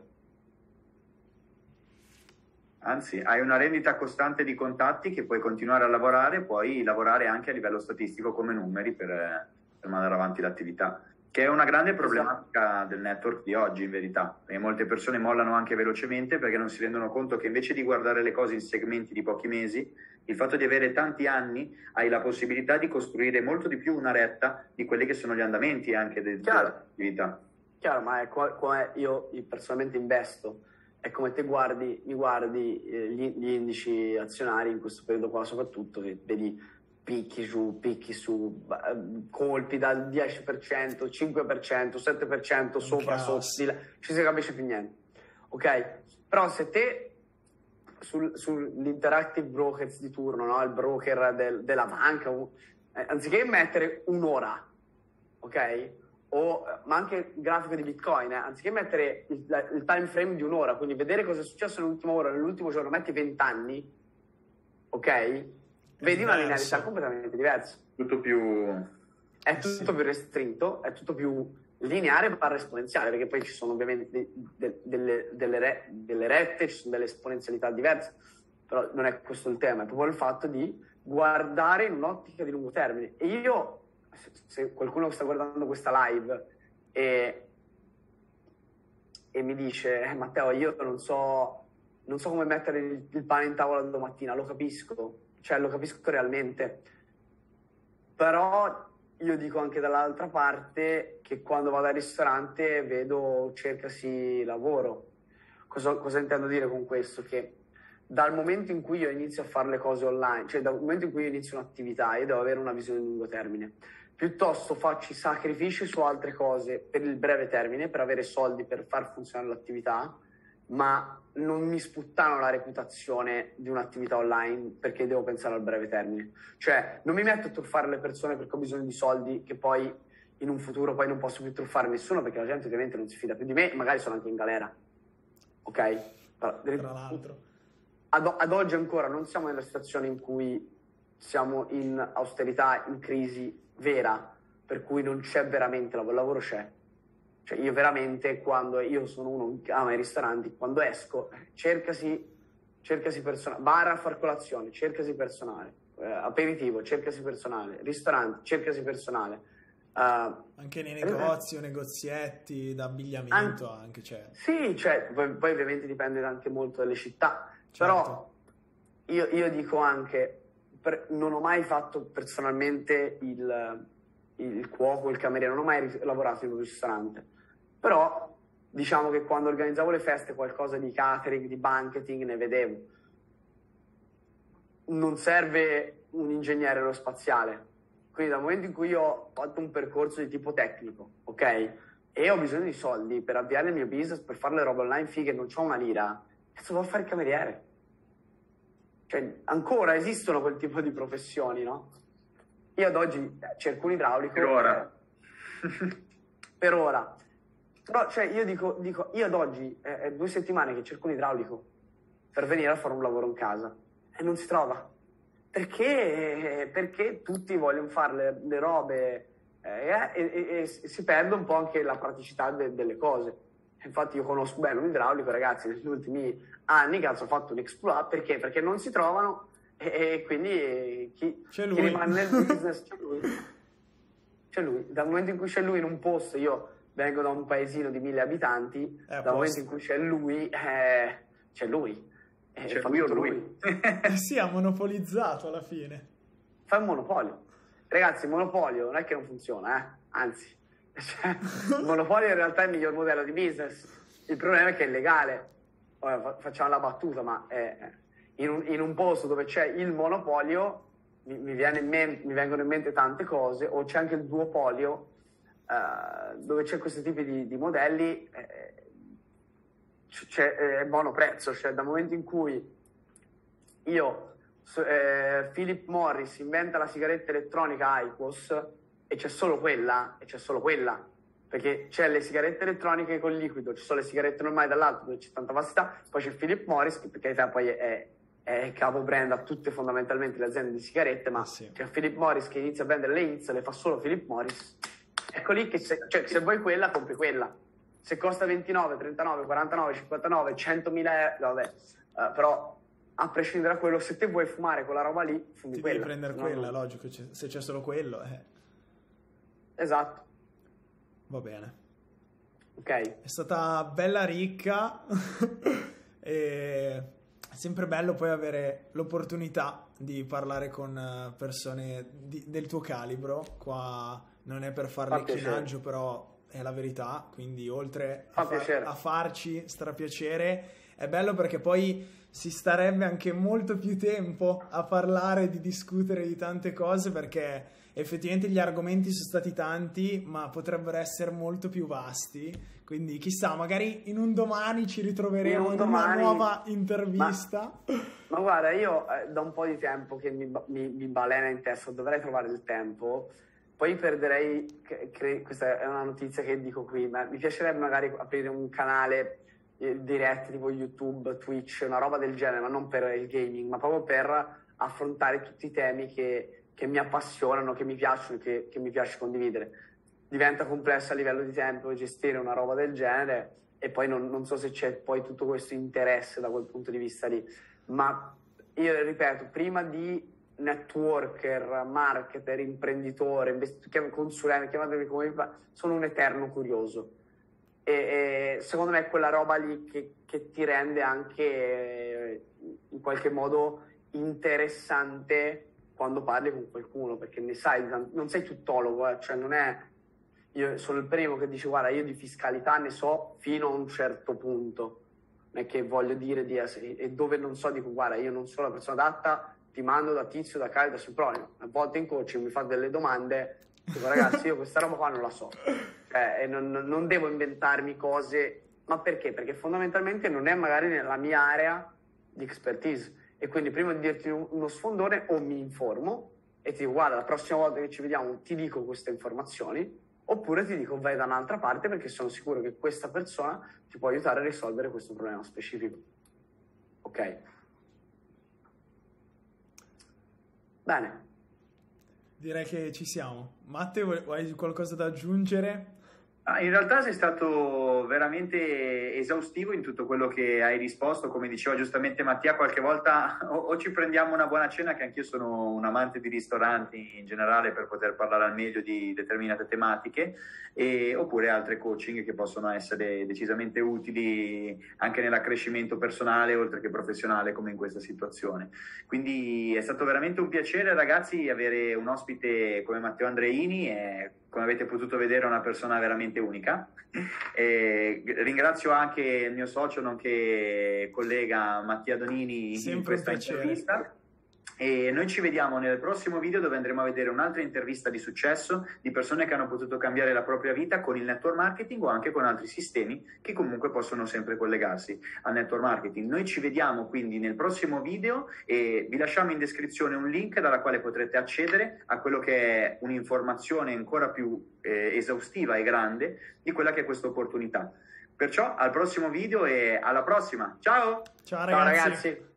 Anzi, hai una rendita costante di contatti che puoi continuare a lavorare, puoi lavorare anche a livello statistico come numeri per, per mandare avanti l'attività. Che è una grande problematica del network di oggi, in verità, e molte persone mollano anche velocemente perché non si rendono conto che invece di guardare le cose in segmenti di pochi mesi, il fatto di avere tanti anni hai la possibilità di costruire molto di più una retta di quelli che sono gli andamenti anche de- dell'attività. Chiaro, ma è qua- come io personalmente investo, è come te guardi, mi guardi eh, gli, gli indici azionari in questo periodo qua soprattutto, che vedi picchi su, picchi su, colpi dal dieci per cento, cinque per cento, sette per cento, sopra, sotto, di là, ci si capisce più niente. Ok? Però se te sul, sull'interactive brokers di turno, no? Il broker del, della banca, eh, anziché mettere un'ora, ok? O, ma anche il grafico di Bitcoin, eh? Anziché mettere il, il time frame di un'ora, quindi vedere cosa è successo nell'ultima ora, nell'ultimo giorno, metti venti anni, ok? Vedi una linearità completamente diversa. Tutto più... È tutto sì. più restritto, è tutto più lineare barra esponenziale, perché poi ci sono ovviamente de- de- delle, delle, re- delle rette, ci sono delle esponenzialità diverse, però non è questo il tema, è proprio il fatto di guardare in un'ottica di lungo termine. E io, se qualcuno sta guardando questa live e, e mi dice eh, Matteo, io non so, non so come mettere il, il pane in tavola domattina, lo capisco, cioè lo capisco realmente, però io dico anche dall'altra parte che quando vado al ristorante vedo cercasi lavoro. Cosa, cosa intendo dire con questo? Che dal momento in cui io inizio a fare le cose online, cioè dal momento in cui io inizio un'attività, io devo avere una visione di lungo termine, piuttosto faccio i sacrifici su altre cose per il breve termine, per avere soldi per far funzionare l'attività, ma non mi sputtano la reputazione di un'attività online perché devo pensare al breve termine. Cioè, non mi metto a truffare le persone perché ho bisogno di soldi che poi in un futuro poi non posso più truffare nessuno perché la gente ovviamente non si fida più di me e magari sono anche in galera. Ok? Tra l'altro. Ad, ad oggi ancora non siamo nella situazione in cui siamo in austerità, in crisi vera, per cui non c'è veramente lavoro. Il lavoro c'è. Cioè io veramente, quando io sono uno che ama i ristoranti, quando esco, cercasi, cercasi personale, bar a far colazione, cercasi personale, eh, aperitivo, cercasi personale, ristorante, cercasi personale. Uh, anche nei negozi o negozietti d'abbigliamento an- anche c'è. Sì, cioè, poi, poi ovviamente dipende anche molto dalle città, certo. Però io, io dico anche, per, non ho mai fatto personalmente il, il cuoco, il cameriere, non ho mai lavorato in un ristorante. Però diciamo che quando organizzavo le feste qualcosa di catering, di banqueting ne vedevo. Non serve un ingegnere aerospaziale. Quindi dal momento in cui io ho fatto un percorso di tipo tecnico, ok? E ho bisogno di soldi per avviare il mio business, per fare le robe online fighe, non c'ho una lira, cazzo devo fare il cameriere. Cioè ancora esistono quel tipo di professioni, no? Io ad oggi cerco un idraulico. Per ora. Per ora. Però, cioè, io dico, dico io ad oggi è, è due settimane che cerco un idraulico per venire a fare un lavoro in casa e non si trova. Perché? Perché tutti vogliono fare le, le robe eh, e, e, e si perde un po' anche la praticità de, delle cose. Infatti io conosco bene un idraulico, ragazzi, negli ultimi anni che ha fatto un exploit. Perché? Perché non si trovano e, e quindi chi, chi rimane nel business c'è lui. C'è lui. Dal momento in cui c'è lui in un posto, io vengo da un paesino di mille abitanti, dal posto. Momento in cui c'è lui, eh, c'è lui. Eh, c'è lui o lui? lui. Eh sì, ha monopolizzato alla fine. Fa un monopolio. Ragazzi, il monopolio non è che non funziona, eh? Anzi, cioè, il monopolio in realtà è il miglior modello di business. Il problema è che è illegale. Ora, facciamo la battuta, ma è, in, un, in un posto dove c'è il monopolio mi, mi, viene in mente, mi vengono in mente tante cose, o c'è anche il duopolio, Uh, dove c'è questi tipi di, di modelli, eh, c'è eh, buono prezzo, cioè dal momento in cui io eh, Philip Morris inventa la sigaretta elettronica I Q O S e c'è solo quella, e c'è solo quella, perché c'è le sigarette elettroniche con liquido, ci sono le sigarette normali dall'altro dove c'è tanta vastità, poi c'è Philip Morris che per carità poi è, è capo brand a tutte fondamentalmente le aziende di sigarette, ma sì. C'è Philip Morris che inizia a vendere le Hits, le fa solo Philip Morris. Ecco lì che se, cioè, se vuoi quella, compri quella. Se costa ventinove, trentanove, quarantanove, cinquantanove, centomila euro, vabbè, uh, però a prescindere da quello, se te vuoi fumare quella roba lì, fumi ti quella. Devi prendere no, quella, no. Logico, se c'è solo quello. Eh. Esatto. Va bene. Ok. È stata bella ricca e è sempre bello poi avere l'opportunità di parlare con persone di, del tuo calibro. Qua non è per far lecchinaggio, però è la verità, quindi oltre a, far, a farci strapiacere, è bello perché poi si starebbe anche molto più tempo a parlare, di discutere di tante cose, perché effettivamente gli argomenti sono stati tanti, ma potrebbero essere molto più vasti. Quindi chissà, magari in un domani ci ritroveremo in, in una nuova intervista. Ma, ma guarda, io eh, da un po' di tempo che mi, mi, mi balena in testa, dovrei trovare il tempo. Poi perderei, cre- questa è una notizia che dico qui, ma mi piacerebbe magari aprire un canale eh, diretto tipo YouTube, Twitch, una roba del genere, ma non per il gaming, ma proprio per affrontare tutti i temi che, che mi appassionano, che mi piacciono, che, che mi piace condividere. Diventa complesso a livello di tempo gestire una roba del genere e poi non, non so se c'è poi tutto questo interesse da quel punto di vista lì, ma io ripeto, prima di networker, marketer, imprenditore, investitore, consulente, chiamatemi come vi sono un eterno curioso e, e secondo me è quella roba lì che, che ti rende anche eh, in qualche modo interessante quando parli con qualcuno, perché ne sai, non sei tuttologo, eh, cioè non è, io sono il primo che dice guarda io di fiscalità ne so fino a un certo punto, non è che voglio dire di essere, e dove non so dico guarda io non sono la persona adatta, ti mando da Tizio, da Caio, da Sempronio. A volte in coaching mi fa delle domande, dico ragazzi io questa roba qua non la so, eh, e non, non devo inventarmi cose, ma perché? Perché fondamentalmente non è magari nella mia area di expertise e quindi prima di dirti uno sfondone o mi informo e ti dico guarda la prossima volta che ci vediamo ti dico queste informazioni, oppure ti dico vai da un'altra parte perché sono sicuro che questa persona ti può aiutare a risolvere questo problema specifico. Ok? Bene. Direi che ci siamo. Matteo, hai qualcosa da aggiungere? Ah, in realtà sei stato veramente esaustivo in tutto quello che hai risposto. Come diceva giustamente Mattia, qualche volta o, o ci prendiamo una buona cena, che anch'io sono un amante di ristoranti in generale per poter parlare al meglio di determinate tematiche, e, oppure altre coaching che possono essere decisamente utili anche nell'accrescimento personale oltre che professionale, come in questa situazione. Quindi è stato veramente un piacere, ragazzi, avere un ospite come Matteo Andreini. E, come avete potuto vedere, è una persona veramente unica. E ringrazio anche il mio socio nonché collega Mattia Donini in questa intervista. E noi ci vediamo nel prossimo video, dove andremo a vedere un'altra intervista di successo di persone che hanno potuto cambiare la propria vita con il network marketing o anche con altri sistemi che comunque possono sempre collegarsi al network marketing. Noi ci vediamo quindi nel prossimo video e vi lasciamo in descrizione un link dalla quale potrete accedere a quello che è un'informazione ancora più eh, esaustiva e grande di quella che è questa opportunità. Perciò al prossimo video e alla prossima. Ciao! Ciao ragazzi! Ciao ragazzi.